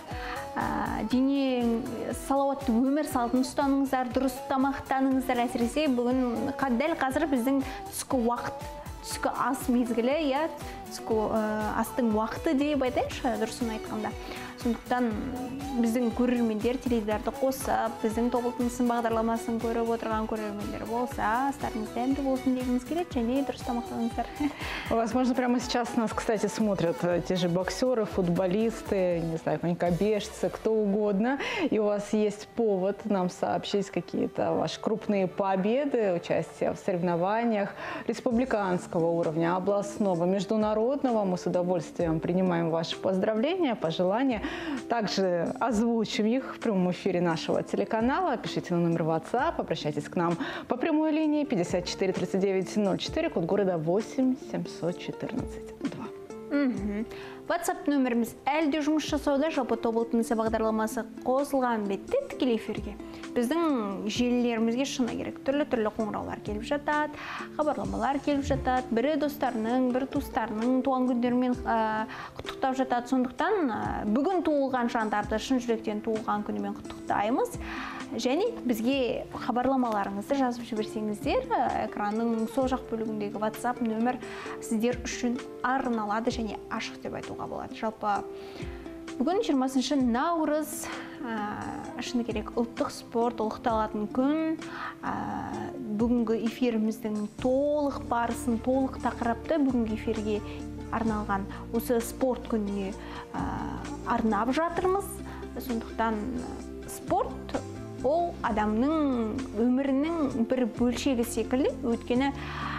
дене салауатты өмір салтын ұстаныңыздар, дұрыс тамақтаныңыздар. Әсіресе бүгін дәл қазір біздің түскі уақыт, түскі ас мезгілі, түскі астың уақыты деп айтайыншы, дұрысын айтқанда. Сондықтан біздің көрермендер теледидарды қосып, біздің тобыл тынысын бағдарламасын көріп отырған көрермендер болса, астарыңыз дәмді болсын дегіміз келеді, және дұрыс тамақтаныңыздар. Возможно, прямо сейчас нас, кстати, смотрят те же боксеры, футболисты, не знаю, конькобежцы, кто угодно. И у вас есть повод нам сообщить какие-то ваши крупные победы, участие в соревнованиях республиканского уровня, областного, международного. Мы с удовольствием принимаем ваши поздравления, пожелания. Также озвучим их в прямом эфире нашего телеканала. Пишите на номер WhatsApp, обращайтесь к нам по прямой линии 54 39 04, код города 8 714 2. WhatsApp нөміріміз әлде жұмыс жасауда, жалпы тобыл тынысы бағдарламасы қосылған бетте тікелей эфирге. Біздің желілерімізге шыны керек түрлі қоңыраулар келіп жатады, хабарламалар келіп жатады, бірі достарының, бірі туыстарының туған күндерімен құттықтап жатады. Сондықтан бүгін туылған жандарды шын жүректен туылған күнімен құттықтаймыз. Және бізге хабарламаларыңызды жазып жіберсеңіздер, экранның сол жақ бөлігіндегі WhatsApp нөмір сіздер үшін арналады және ашық деп айтуға болады. Жалпы бүгін 20 наурыз, шыны керек ұлттық спорт ұлықталатын күн. Бүгінгі эфиріміздің толық барысын, толық тақырыпты бүгінгі эфирге арналған осы спорт күніне арнап жатырмыз. Сондықтан спорт ол адамның өмірінің бір бөлшегі секілді, өйткені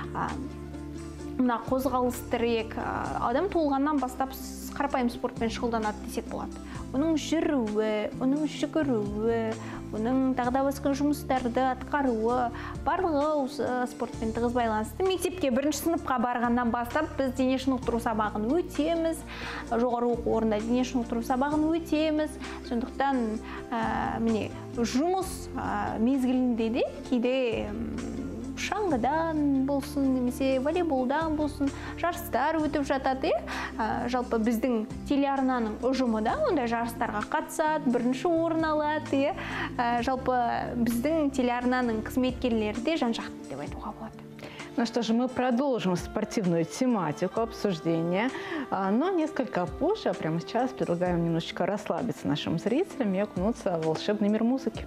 мына қозғалыс тірек адам туылғаннан бастап қарапайым спортпен шұғылданады десек болады. Оның жүруі, оның жүгіруі, оның тағы да басқа жұмыстарды атқаруы, барлығы осы спортпен тығыз байланысты. Мектепке бірінші сыныпқа барғаннан бастап біз дене шынықтыру сабағын өтеміз, жоғары оқу орнында дене шынықтыру сабағын өтеміз. Сондықтан міне жұмыс мезгілінде де кейде шаңғыдан болсын, немесе волейболдан болсын, жарыстар өтіп жатады. Жалпы біздің телеарнаның ұжымы да ондай жарыстарға қатысады, бірінші орын алады. Жалпы біздің телеарнаның қызметкерлері де жан-жақты деп айтуға болады. Ну что же, мы продолжим спортивную тематику обсуждения, но несколько позже, а прямо сейчас предлагаем немножечко расслабиться нашим зрителям и окунуться в волшебный мир музыки.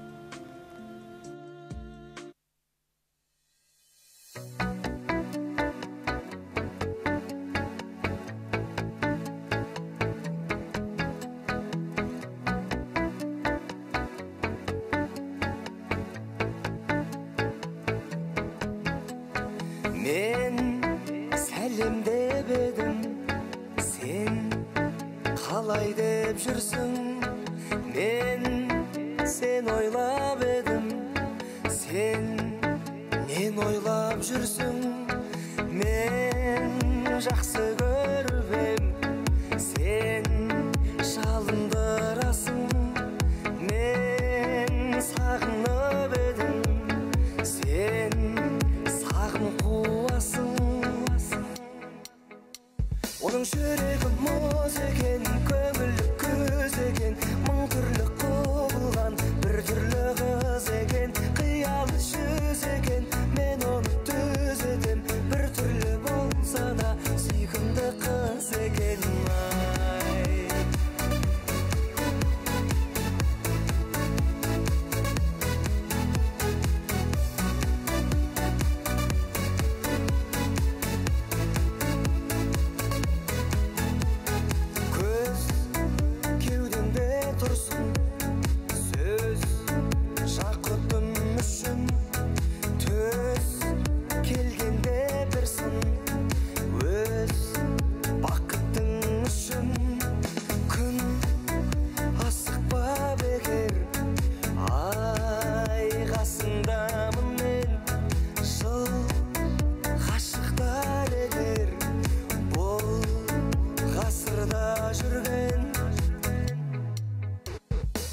Мен сәлемдеп едім, сен қалай деп жүрсің? Мен сен ойлап едім, сен мен ойлап жүрсің? Мен жақсы көріп ем, сен жалындырасың. Мен сағынып едім, сен оның жүрегі мұз екен, көңілі көз екен, мың түрлі құбылған бір түрлі қыз екен, қиялы жүз екен, мен оны төз етем, бір түрлі болса да сүйкімді қыз екен.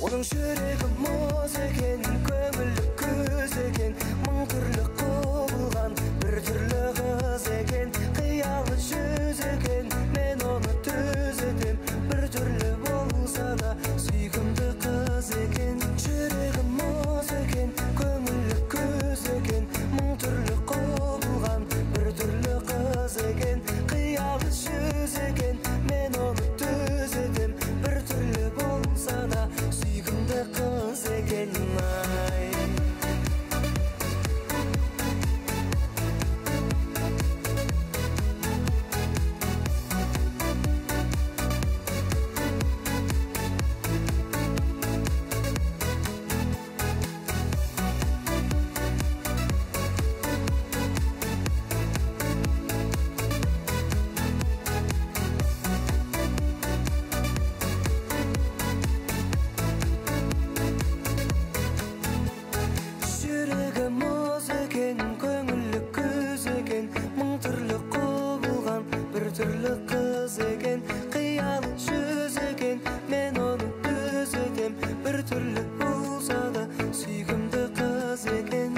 Оның жүрегі мұз екен, көңілі көз екен, мың түрлі құбылған бір түрлі қыз екен, қиялы жүз екен, мен оны төзетем, бір түрлі болса да сүйкімді қыз екен. Жүрегі мұз екен, көңілі көз екен, мың түрлі құбылған бір түрлі қыз екен, қиялы жүз екен, мен оны төзетем, бір түрлі болса да сүйкімді қыз екен. Ай, жүрегі мұз екен, көңілі көз екен, мың түрлі құбылған бір түрлі қыз екен, қиялы жүз екен, мен оны төзетем, бір түрлі болса да сүйкімді қыз екен.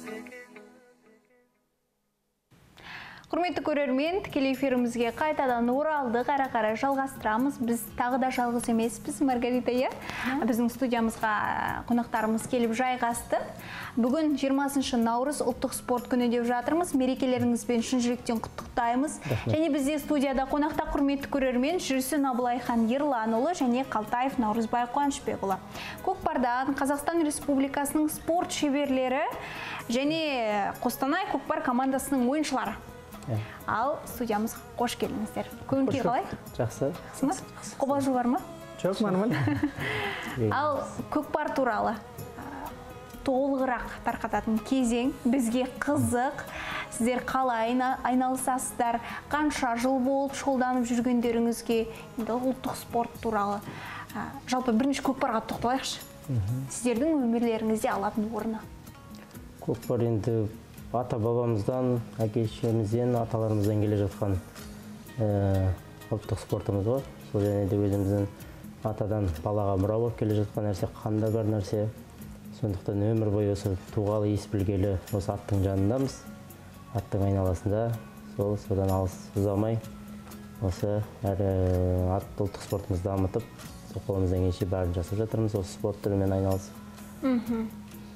Құрметті көрермен, тікелей эфирімізге қайтадан оралдық, ары-қарай жалғастырамыз. Біз тағы да жалғыз емеспіз, Маргарита, иә? Біздің студиямызға қонақтарымыз келіп жайғасты. Бүгін 20 наурыз ұлттық спорт күні деп жатырмыз. Мерекелеріңізбен шын жүректен құттықтаймыз. Және бізде студияда қонақта құрметті көрермен Жүрсін Абылайхан Ерланұлы және Қалтаев Наурызбай Қуанышбекұлы. Көкпардан Қазақстан Республикасының спорт шеберлері және Қостанай көкпар командасының ойыншылары. Ал студиямызға қош келдіңіздер. Көңіл-күй қалай? Жақсы. Қобалжу бар ма? Жоқ, нормально. Ал көкпар туралы толығырақ тарқататын кезең бізге қызық. Сіздер қалай айналысасыздар? Қанша жыл болып шұғылданып жүргендеріңізге ұлттық спорт туралы жалпы бірінші көкпарға тоқталайықшы. Сіздердің өмірлеріңізде алатын орны? Көкпар енді ата-бабамыздан, әке-шешемізден, аталарымыздан келе жатқан ұлттық спортымыз ғой. Сол және де өзіміздің атадан балаға мұра болып келе жатқан нәрсе, қанда бар нәрсе. Сондықтан өмір бойы осы туғалы ес білгелі осы аттың жанындамыз. Аттың айналасында, содан алыс ұзамай осы ұлттық спортымызды дамытып, қолымыздан келгенше бәрін жасап жатырмыз, осы спорт түрімен айналысып.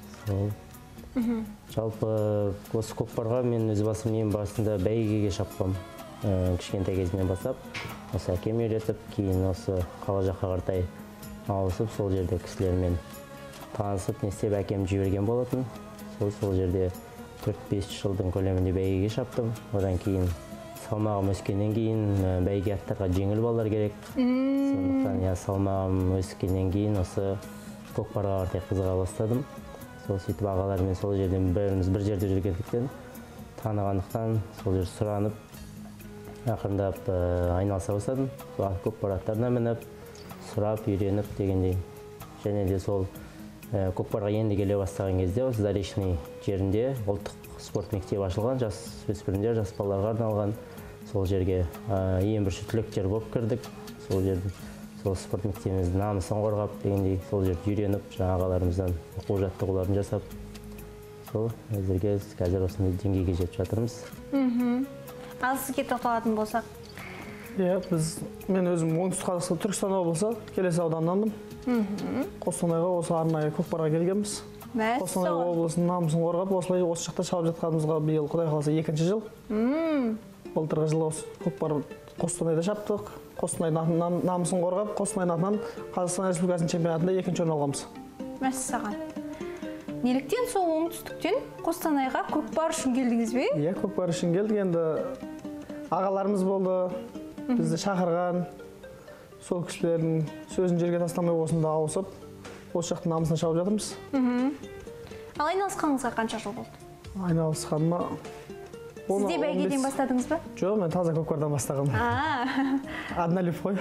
Жалпы осы көкпарға мен өз басым ең басында бәйгеге шапқам. Кішкентай кезімнен бастап, осы әкем үйретіп, кейін осы қала жаққа қарай ауысып, сол жерде кісілермен танысып, не істеп әкем жіберген болатын. Сол жерде 4-5 жылдың көлемінде бәйгеге шаптым. Одан кейін салмағым өскеннен кейін бәйге аттарға жеңіл балалар керек. Сондықтан салмағым өскеннен кейін осы көкпарға қарай қызыға бастадым. Сөйтіп ағалармен сол жерден бір жерде жүргендіктен танығандықтан сол жер сұранып, ақырындап айналыса бастадым. Көкпар аттарына мініп, сұрап, үйреніп дегендей. Және де сол көкпарға енді келе бастаған кезде осы Заречный жерінде ұлттық спорт мектебі ашылған, жас өспірімдер, жас балаларға арналған. Сол жерге ең бірінші түлектер болып кірдік. Сол жерде сол спорт мектебіміздің намысын қорғап дегендей, сол жерде үйреніп, ағаларымыздан оқу жаттығуларын жасап, сол әзірге қазір осындай деңгейге жетіп жатырмыз. Ал сізге тоқталатын болсақ? Мен өзім оңтүстік Қазақстан Түркістан облысы Келес ауданынанмын. Қостанайға осы арнайы көкпарға келгенбіз. Қостанай облысының намысын қорғап, осылай осы жақта шалып жатқанымызға биыл Құдай қаласа 2-ші жыл. Былтырғы жылы осы көкпар Қостанайда шаптық. Қостанай намысын қорғап, Қостанай атынан Қазақстан Республикасының чемпионатында 2-ші орын алғанбыз. Мәссаған. Неліктен сол оңтүстіктен Қостанайға көкпар үшін келдіңіз бе? Иә, көкпар үшін келдік. Енді ағаларымыз болды, бізді шақырған. Сол кісілердің сөзін жерге тастамай осында ауысып, осы жақтың намысына шауып жатырмыз. Ал айналысқаныңызға қанша жыл болды? Айналысқаныма Сізде бәйгеден бастадыңыз ба? Жоқ, мен таза көкпардан бастағым. Однолюб қой.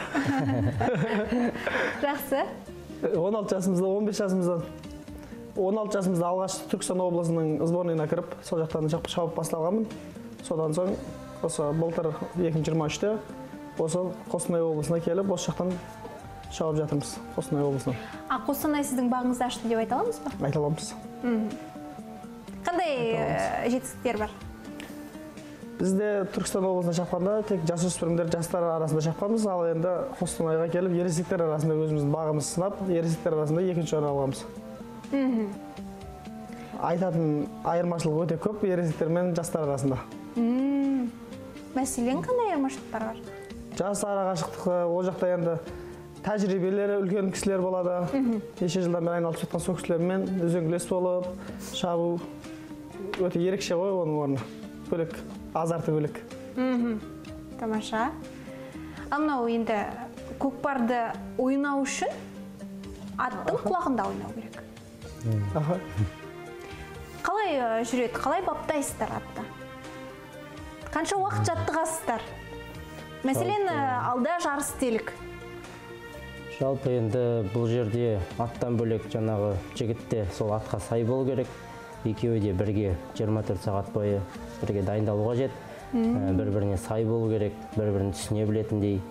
Жақсы. 16 жасымызда, 15 жасымыздан 16 жасымызда алғаш Түркістан облысының сборныйына кіріп, сол жақтан шауып басталғанмын. Содан соң осы былтыр 2023-те осы Қостанай облысына келіп, осы жақтан шауып жатырмыз Қостанай облысынан. Қостанай сіздің бағыңызды ашты деп айта аламыз ба? Айта аламыз. Қандай жетістіктер бар? Бізде Түркістан облысына шапқанда тек жасөспірімдер жастар арасында шапқанбыз, ал енді Қостанайға келіп ересектер арасында өзіміздің бағымызды сынап, ересектер арасында екінші орын алғанбыз. Айтатын айырмашылық өте көп ересектер мен жастар арасында. Мәселен, қандай айырмашылықтар бар? Жас арақашықтығы, ол жақта енді тәжірибелері үлкен кісілер болады. Неше жылдан бері айналысып жатқан сол кісілермен үзеңгілес болып, шабу өте ерекше ғой, оның орны. Бөлек, азарты бөлек. Тамаша. Анау енді көкпарды ойнау үшін аттың құлағында ойнау керек. Қалай жүреді, қалай баптайсыздар атты? Қанша уақыт жаттығасыздар? Мәселен, алда жарыс делік. Жалпы енді бұл жерде аттан бөлек жаңағы жігітте сол атқа сай болу керек. Екеуі де бірге 24 сағат бойы бірге дайындалуға жет. Бір-біріне сай болу керек, бір-бірін түсіне білетіндей.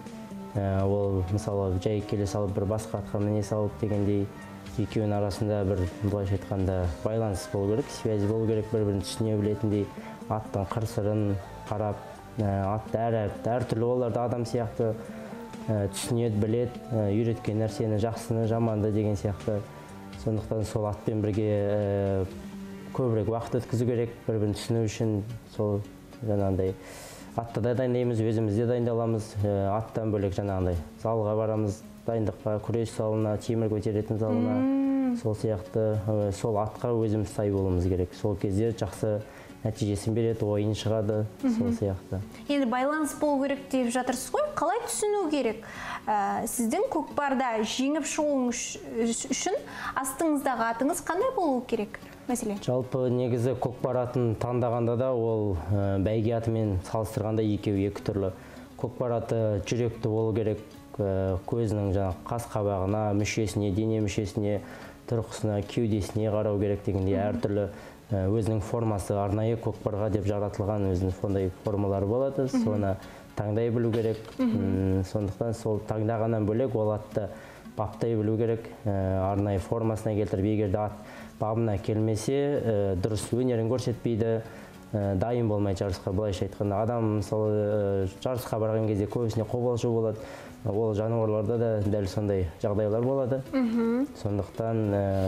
Ол мысалы жай келе салып бір басқа атқа міне салып дегендей екеуінің арасында бір былайша айтқанда байланыс болу керек, связь болу керек, бір-бірін түсіне білетіндей. Аттың қыр-сырын қарап, атты әртүрлі оларды адам сияқты түсінеді, білет, үйреткен нәрсені, жақсыны, жаманды деген сияқты. Сондықтан сол атпен бірге көбірек уақыт өткізу керек, бір-бірін түсіну үшін. Сол жаңағындай атты да дайындаймыз, өзімізде дайындаламыз. Аттан бөлек жаңағындай залға барамыз, дайындыққа, күрес залына, темір көтеретін залына. Сол сияқты сол атқа өзіміз сай болуымыз керек. Сол кезде жақсы нәтижесін береді, ойын шығады, сол сияқты. Енді байланыс болу керек деп жатырсыз ғой, қалай түсіну керек? Сіздің көкпарда жеңіп шығуыңыз үшін астыңыздағы атыңыз қандай болу керек? Мәселен? Жалпы негізі көкпар атын таңдағанда да ол бәйге атымен салыстырғанда екеуі екі түрлі. Көкпар аты жүректі болу керек, көзінің қас қабағына, мүшесіне, дене мүшесіне, тұрқысына, кеудесіне қарау керек дегендей әртүрлі өзінің формасы арнайы көкпарға деп жаратылған өзінің сондай формалары болады. Соны таңдай білу керек. Сондықтан сол таңдағаннан бөлек ол атты баптай білу керек. Арнайы формасына келтіріп, егер де ат бабына келмесе, дұрыс өнерін көрсетпейді, дайын болмайды жарысқа. Былайша айтқанда адам мысалы жарысқа барған кезде көбісіне қобалжу болады. Ол жануарларда да дәл сондай жағдайлар болады. Сондықтан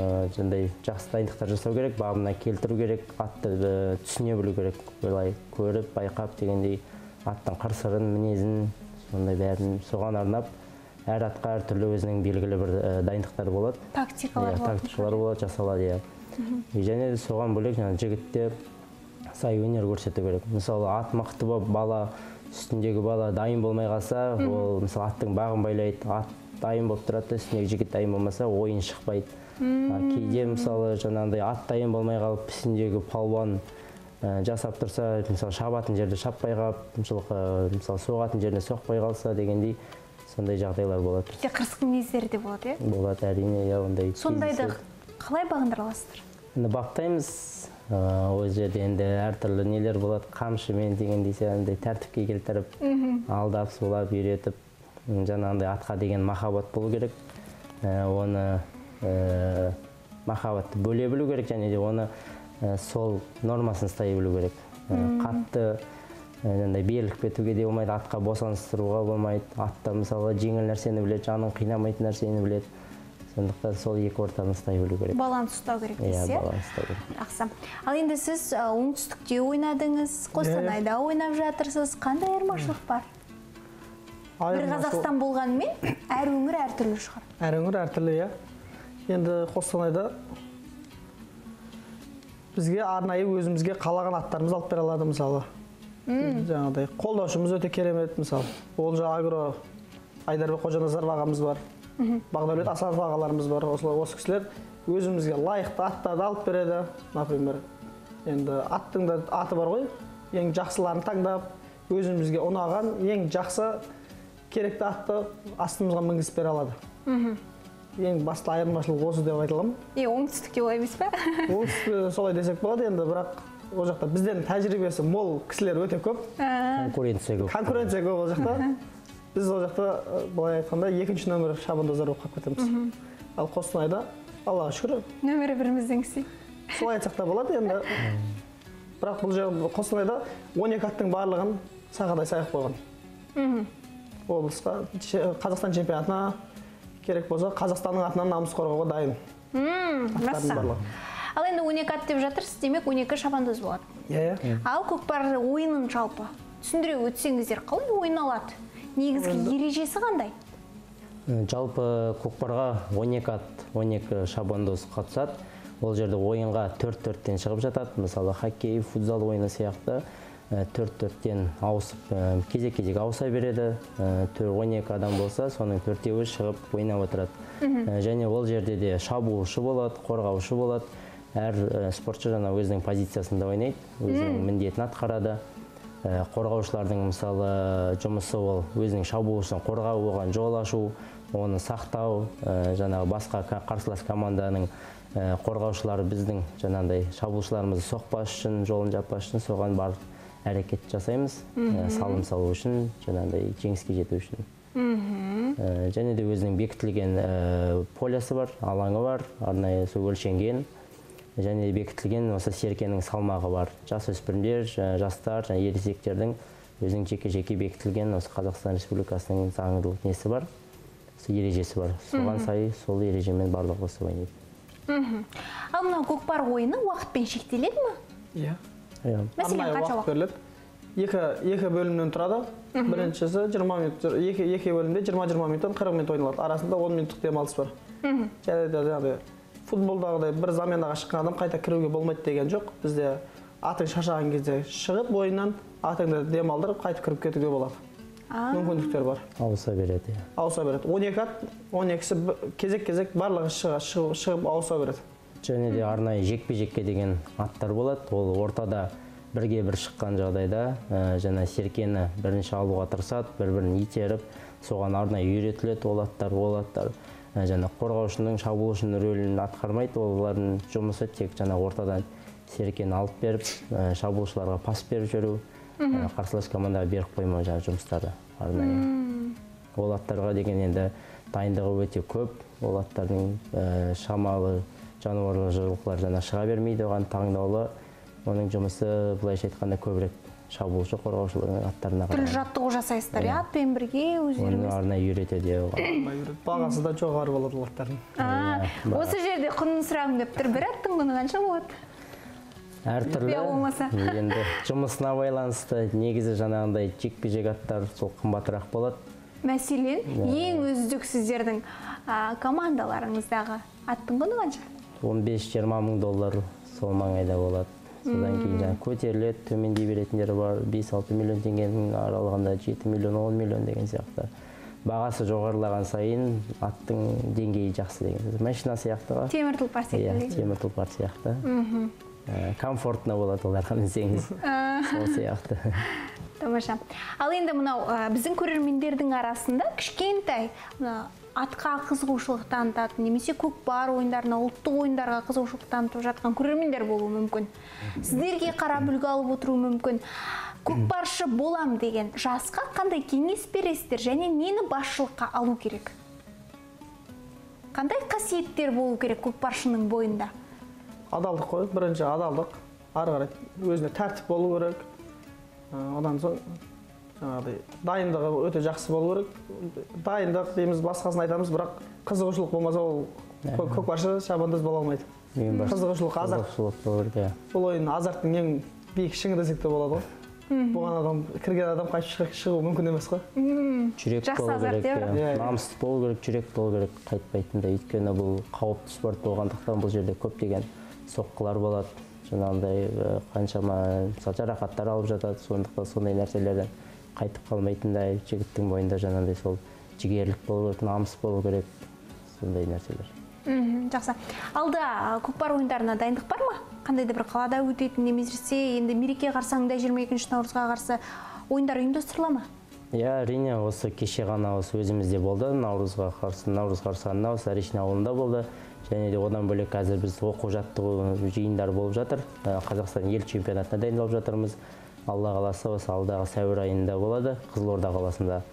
жақсы дайындықтар жасау керек, бабына келтіру керек, атты түсіне білу керек. Былай көріп, байқап дегендей аттың қыр-сырын, мінезін, сондай бәрін соған арнап, әр атқа әртүрлі өзінің белгілі бір дайындықтар болады. Тактикалар болады, жасалады. Және де соған бөлек жігітте сай өнер көрсету керек. Мысалы ат мықты болып бала, үстіндегі бала дайын болмай қалса, ол мысалы аттың бағын байлайды, ат дайын болып тұрады, үстіндегі жігіт дайын болмаса, ойын шықпайды. Кейде мысалы жаңағындай ат дайын болмай қалып, үстіндегі палуан жасап тұрса, мысалы шабатын жерде шаппай қалып, мысалы соғатын жерде соқпай қалса дегендей сондай жағдайлар болады. Кейде қырсық мінездері де болады, е? Болады, әрине, ондай. Сондайды қалай бағындыра аласыздар? Баптаймыз. Ол жерде енді әртүрлі нелер болады, қамшымен дегендей тәртіпке келтіріп, алдап, сулап, үйретіп, жаңағындай атқа деген махаббат болу керек. Оны махаббатты бөле білу керек, және де оны сол нормасын ұстай білу керек. Қатты беріліп кетуге де болмайды, атқа босаныстыруға болмайды. Атта мысалы жеңіл нәрсені біледі, жанын қинамайтын нәрсені біледі. Сондықтан сол екі ортаны ұстай білу керек. Баланс ұстау керек дейсіз, иә? Баланс ұстау керек. Жақсы. Ал енді сіз оңтүстікте ойнадыңыз, Қостанайда ойнап жатырсыз. Қандай айырмашылық бар? Бір Қазақстан болғанымен, әр өңір әртүрлі шығар. Әр өңір әртүрлі, иә. Енді Қостанайда бізге арнайы өзімізге қалаған аттарымыз алып бере алады, мысалы. Жаңағыдай қолдаушымыз өте керемет, мысалы. Олжа Агро, Айдарбек Қожаназаров ағамыз бар. Бағдәулет Асанов ағаларымыз бар. Осы кісілер өзімізге лайықты аттарды алып береді. Например, енді аттың да аты бар ғой, ең жақсыларын таңдап, өзімізге ұнаған, ең жақсы керекті атты астымызға мінгізіп бере алады. Ең басты айырмашылық осы деп айта аламын. Оңтүстікте олай емес пе? Оңтүстікте солай десек болады, енді бірақ ол жақта бізден тәжірибесі мол кісілер өте көп. Конкуренция көп. Конкуренция көп ол жақта. біз ол жақта былай айтқанда екінші нөмір шабандоздар болып қалып кетеміз. Ал Қостанайда, Аллаға шүкір, нөмірі біріміздіңсі. солай айтсақ та болады енді. Бірақ бұл жерде Қостанайда 12 аттың барлығын сағадай сайып қойған. Облысқа, Қазақстан чемпионатына керек болса, Қазақстанның атынан намыс қорғауға дайын. Жақсы. Ал енді 12 ат деп жатырсыз, демек 12 шабандоз болады. Ал көкпар ойынын жалпы түсіндіре өтсеңіздер, қалай ойналады? Негізгі ережесі қандай? Жалпы көкпарға 12 ат, 12 шабандоз қатысады. Ол жерде ойынға 4-4-тен шығып жатады. Мысалы, хоккей, футзал ойыны сияқты 4-4-тен ауысып, кезек-кезек ауыса береді. 12 адам болса, соның 4-еуі шығып ойнап отырады. Және ол жерде де шабуылшы болады, қорғаушы болады. Әр спортшы жаңа өзінің позициясында ойнайды, өзінің міндетін атқарады. Қорғаушылардың мысалы жұмысы ол өзінің шабуылшысын қорғау, оған жол ашу, оны сақтау, жаңағы басқа қарсылас команданың қорғаушылары біздің жаңағыдай шабуылшыларымызды соқпас үшін, жолын жаппас үшін соған бар әрекет жасаймыз, салым салу үшін, жаңағыдай жеңіске жету үшін. Және де өзінің бекітілген полясы бар, алаңы бар, арнайы сол өлшенген. Және бекітілген осы серкенің салмағы бар. Жасөспірімдер, жастар, ересектердің өзінің жеке-жеке бекітілген осы Қазақстан Республикасының заңдылық несі бар, ережесі бар. Соған сай сол ережемен барлығы осы ойнайды. Ал мынау көкпар ойыны уақытпен шектеледі ме? Иә. Мәселен қанша уақыт беріледі? Екі бөлімнен тұрады. Біріншісі 20 минут, екі бөлімде 20-20 минуттан 40 минут ойналады. Арасында 10 минуттық демалыс бар. Және футболдағыдай бір заменаға шыққан адам қайта кіруге болмайды деген жоқ. Бізде атың шаршаған кезде шығып ойыннан, атыңды демалдырып, қайта кіріп кетуге болады. Мүмкіндіктер бар. Ауыса береді. Ауыса береді. 12 ат, 12-сі кезек-кезек барлығы шығып ауыса береді. Және де арнайы жекпе-жекке деген аттар болады. Ол ортада бірге бір шыққан жағдайда жаңа серкені бірінші алуға тырысады, бір-бірін итеріп, соған арнайы үйретіледі ол аттар. Жаңа қорғаушының шабуылшының рөлін атқармайды, олардың жұмысы тек жаңа ортадан серкені алып беріп, шабуылшыларға пас беріп жүру, қарсылас командаға беріп қоймау жаңа жұмыстары арнайы. Ол аттарға деген енді дайындығы өте көп, ол аттардың шамалы жануарлы жылқылар жаңа шыға бермейді, оған таңдаулы. Оның жұмысы былайша айтқанда көбірек шабуылшы қорғаушылардың аттарына қарай. Бір жаттығу жасайсыздар, атпен бірге өздеріңіз. Оны арнайы үйретеді. Бағасы да жоғары болады ол аттардың. Осы жерде құнын сұрағым деп тұр. Бір аттың құны қанша болады? Әртүрлі. Енді жұмысына байланысты негізі жаңағындай жекпе-жек аттар сол қымбатырақ болады. Мәселен, ең үздік сіздердің командаларыңыздағы аттың құны қанша? 15-20 мың доллар сол маңайда болады. Содан кейін көтеріледі, төмендей беретіндері бар, 5-6 миллион теңгенің аралығында 7 миллион, 10 миллион деген сияқты. Бағасы жоғарылаған сайын аттың деңгейі жақсы деген. Машина сияқты ғой. Темір тұлпар сияқты. Темір тұлпар сияқты. Комфортно болады оларға мінсеңіз. Сол сияқты. Тамаша. Ал енді мынау біздің көрермендердің арасында кішкентай атқа қызығушылық танытатын, немесе көкпар ойындарына, ұлттық ойындарға қызығушылық танытып жатқан көрермендер болуы мүмкін. Сіздерге қарап үлгі алып отыруы мүмкін. Көкпаршы болам деген жасқа қандай кеңес бересіздер және нені басшылыққа алу керек? Қандай қасиеттер болу керек көкпаршының бойында? Адалдық қой, бірінші адалдық, ары қарай өзіне тәртіп болу керек. Одан соң дайындығы өте жақсы болу керек. Дайындық дейміз, басқасын айтамыз, бірақ қызығушылық болмаса ол көкпаршы шабандоз бола алмайды. Қызығушылық, азарт. Бұл ойын азарттың ең биік шыңы десек те болады ғой. Бұған адам, кірген адам қайтып шығу мүмкін емес қой. Жүрек болу керек, намысты болу керек, жүрек болу керек, қайтпайтындай. Өйткені бұл қауіпті спорт болғандықтан бұл жерде көптеген соққылар болады. Жаңағындай қаншама жарақаттар алып жатады, сондықтан сондай нәрселерден қайтып қалмайтындай жігіттің бойында жаңағындай сол жігерлік болу керек, намыс болу керек, сондай нәрселер. Жақсы. Алда көкпар ойындарына дайындық бар ма? Қандай да бір қалада өтетін немесе енді мереке қарсаңында 22 наурызға қарсы ойындар ұйымдастырыла ма? Иә, әрине, осы кеше ғана өзімізде болды, наурыз қарсаңында осы Заречный ауылында болды. Және де одан бөлек қазір біз оқу жаттығу жиындар болып жатыр. Қазақстан ел чемпионатына дайындалып жатырмыз. Алла қаласа осы алдағы сәуір айында болады, Қызылорда қаласында.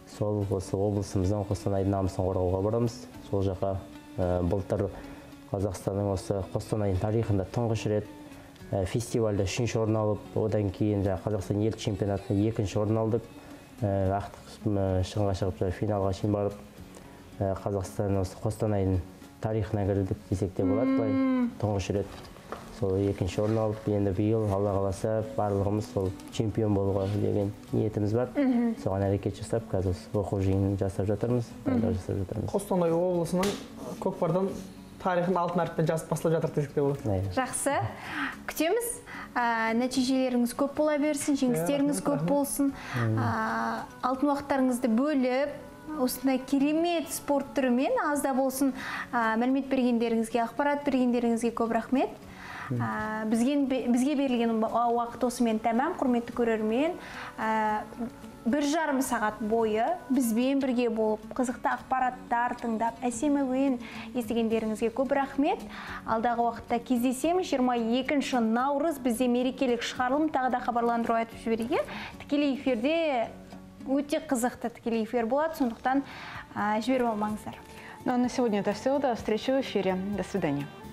сол осы облысымыздың Қостанайдың намысын қорғауға барамыз. Сол жаққа былтыр Қазақстанның осы Қостанайдың тарихында тұңғыш рет фестивальда 3-ші орын алып, одан кейін Қазақстан ел чемпионатында 2-ші орын алдық. Ақтық шығынға шығып финалға шейін барып, Қазақстан осы Қостанайдың тарихына кірдік десек те болады, былай тұңғыш рет. Сол 2-ші орын алып, енді биыл Алла қаласа барлығымыз сол чемпион болуға деген ниетіміз бар. Соған әрекет жасап, қазір оқу жиынын жасап жатырмыз, Қостанай облысының көкпардан тарихын алтын әріппен жазып басталып жатыр десек те болады. Жақсы. Күтеміз. Нәтижелеріңіз көп бола берсін, жеңістеріңіз көп болсын. Алтын уақыттарыңызды бөліп, осындай керемет спорт түрімен азда болсын мәлімет бергендеріңізге, ақпарат бергендеріңізге көп рахмет. Бізге берілген уақыт осымен тәмам, құрметті көрермен. 1,5 сағат бойы бізбен бірге болып, қызықты ақпараттар тыңдап, әсем әуен естігендеріңізге көп рахмет. Алдағы уақытта кездесеміз. 22 наурыз бізде мерекелік шығарылым, тағы да хабарландыру айтып жіберейік. Тікелей эфирде өте қызықты тікелей эфир болады, сондықтан жіберіп алмаңыздар. Ну а на сегодня это все. До встречи в эфире. До свидания.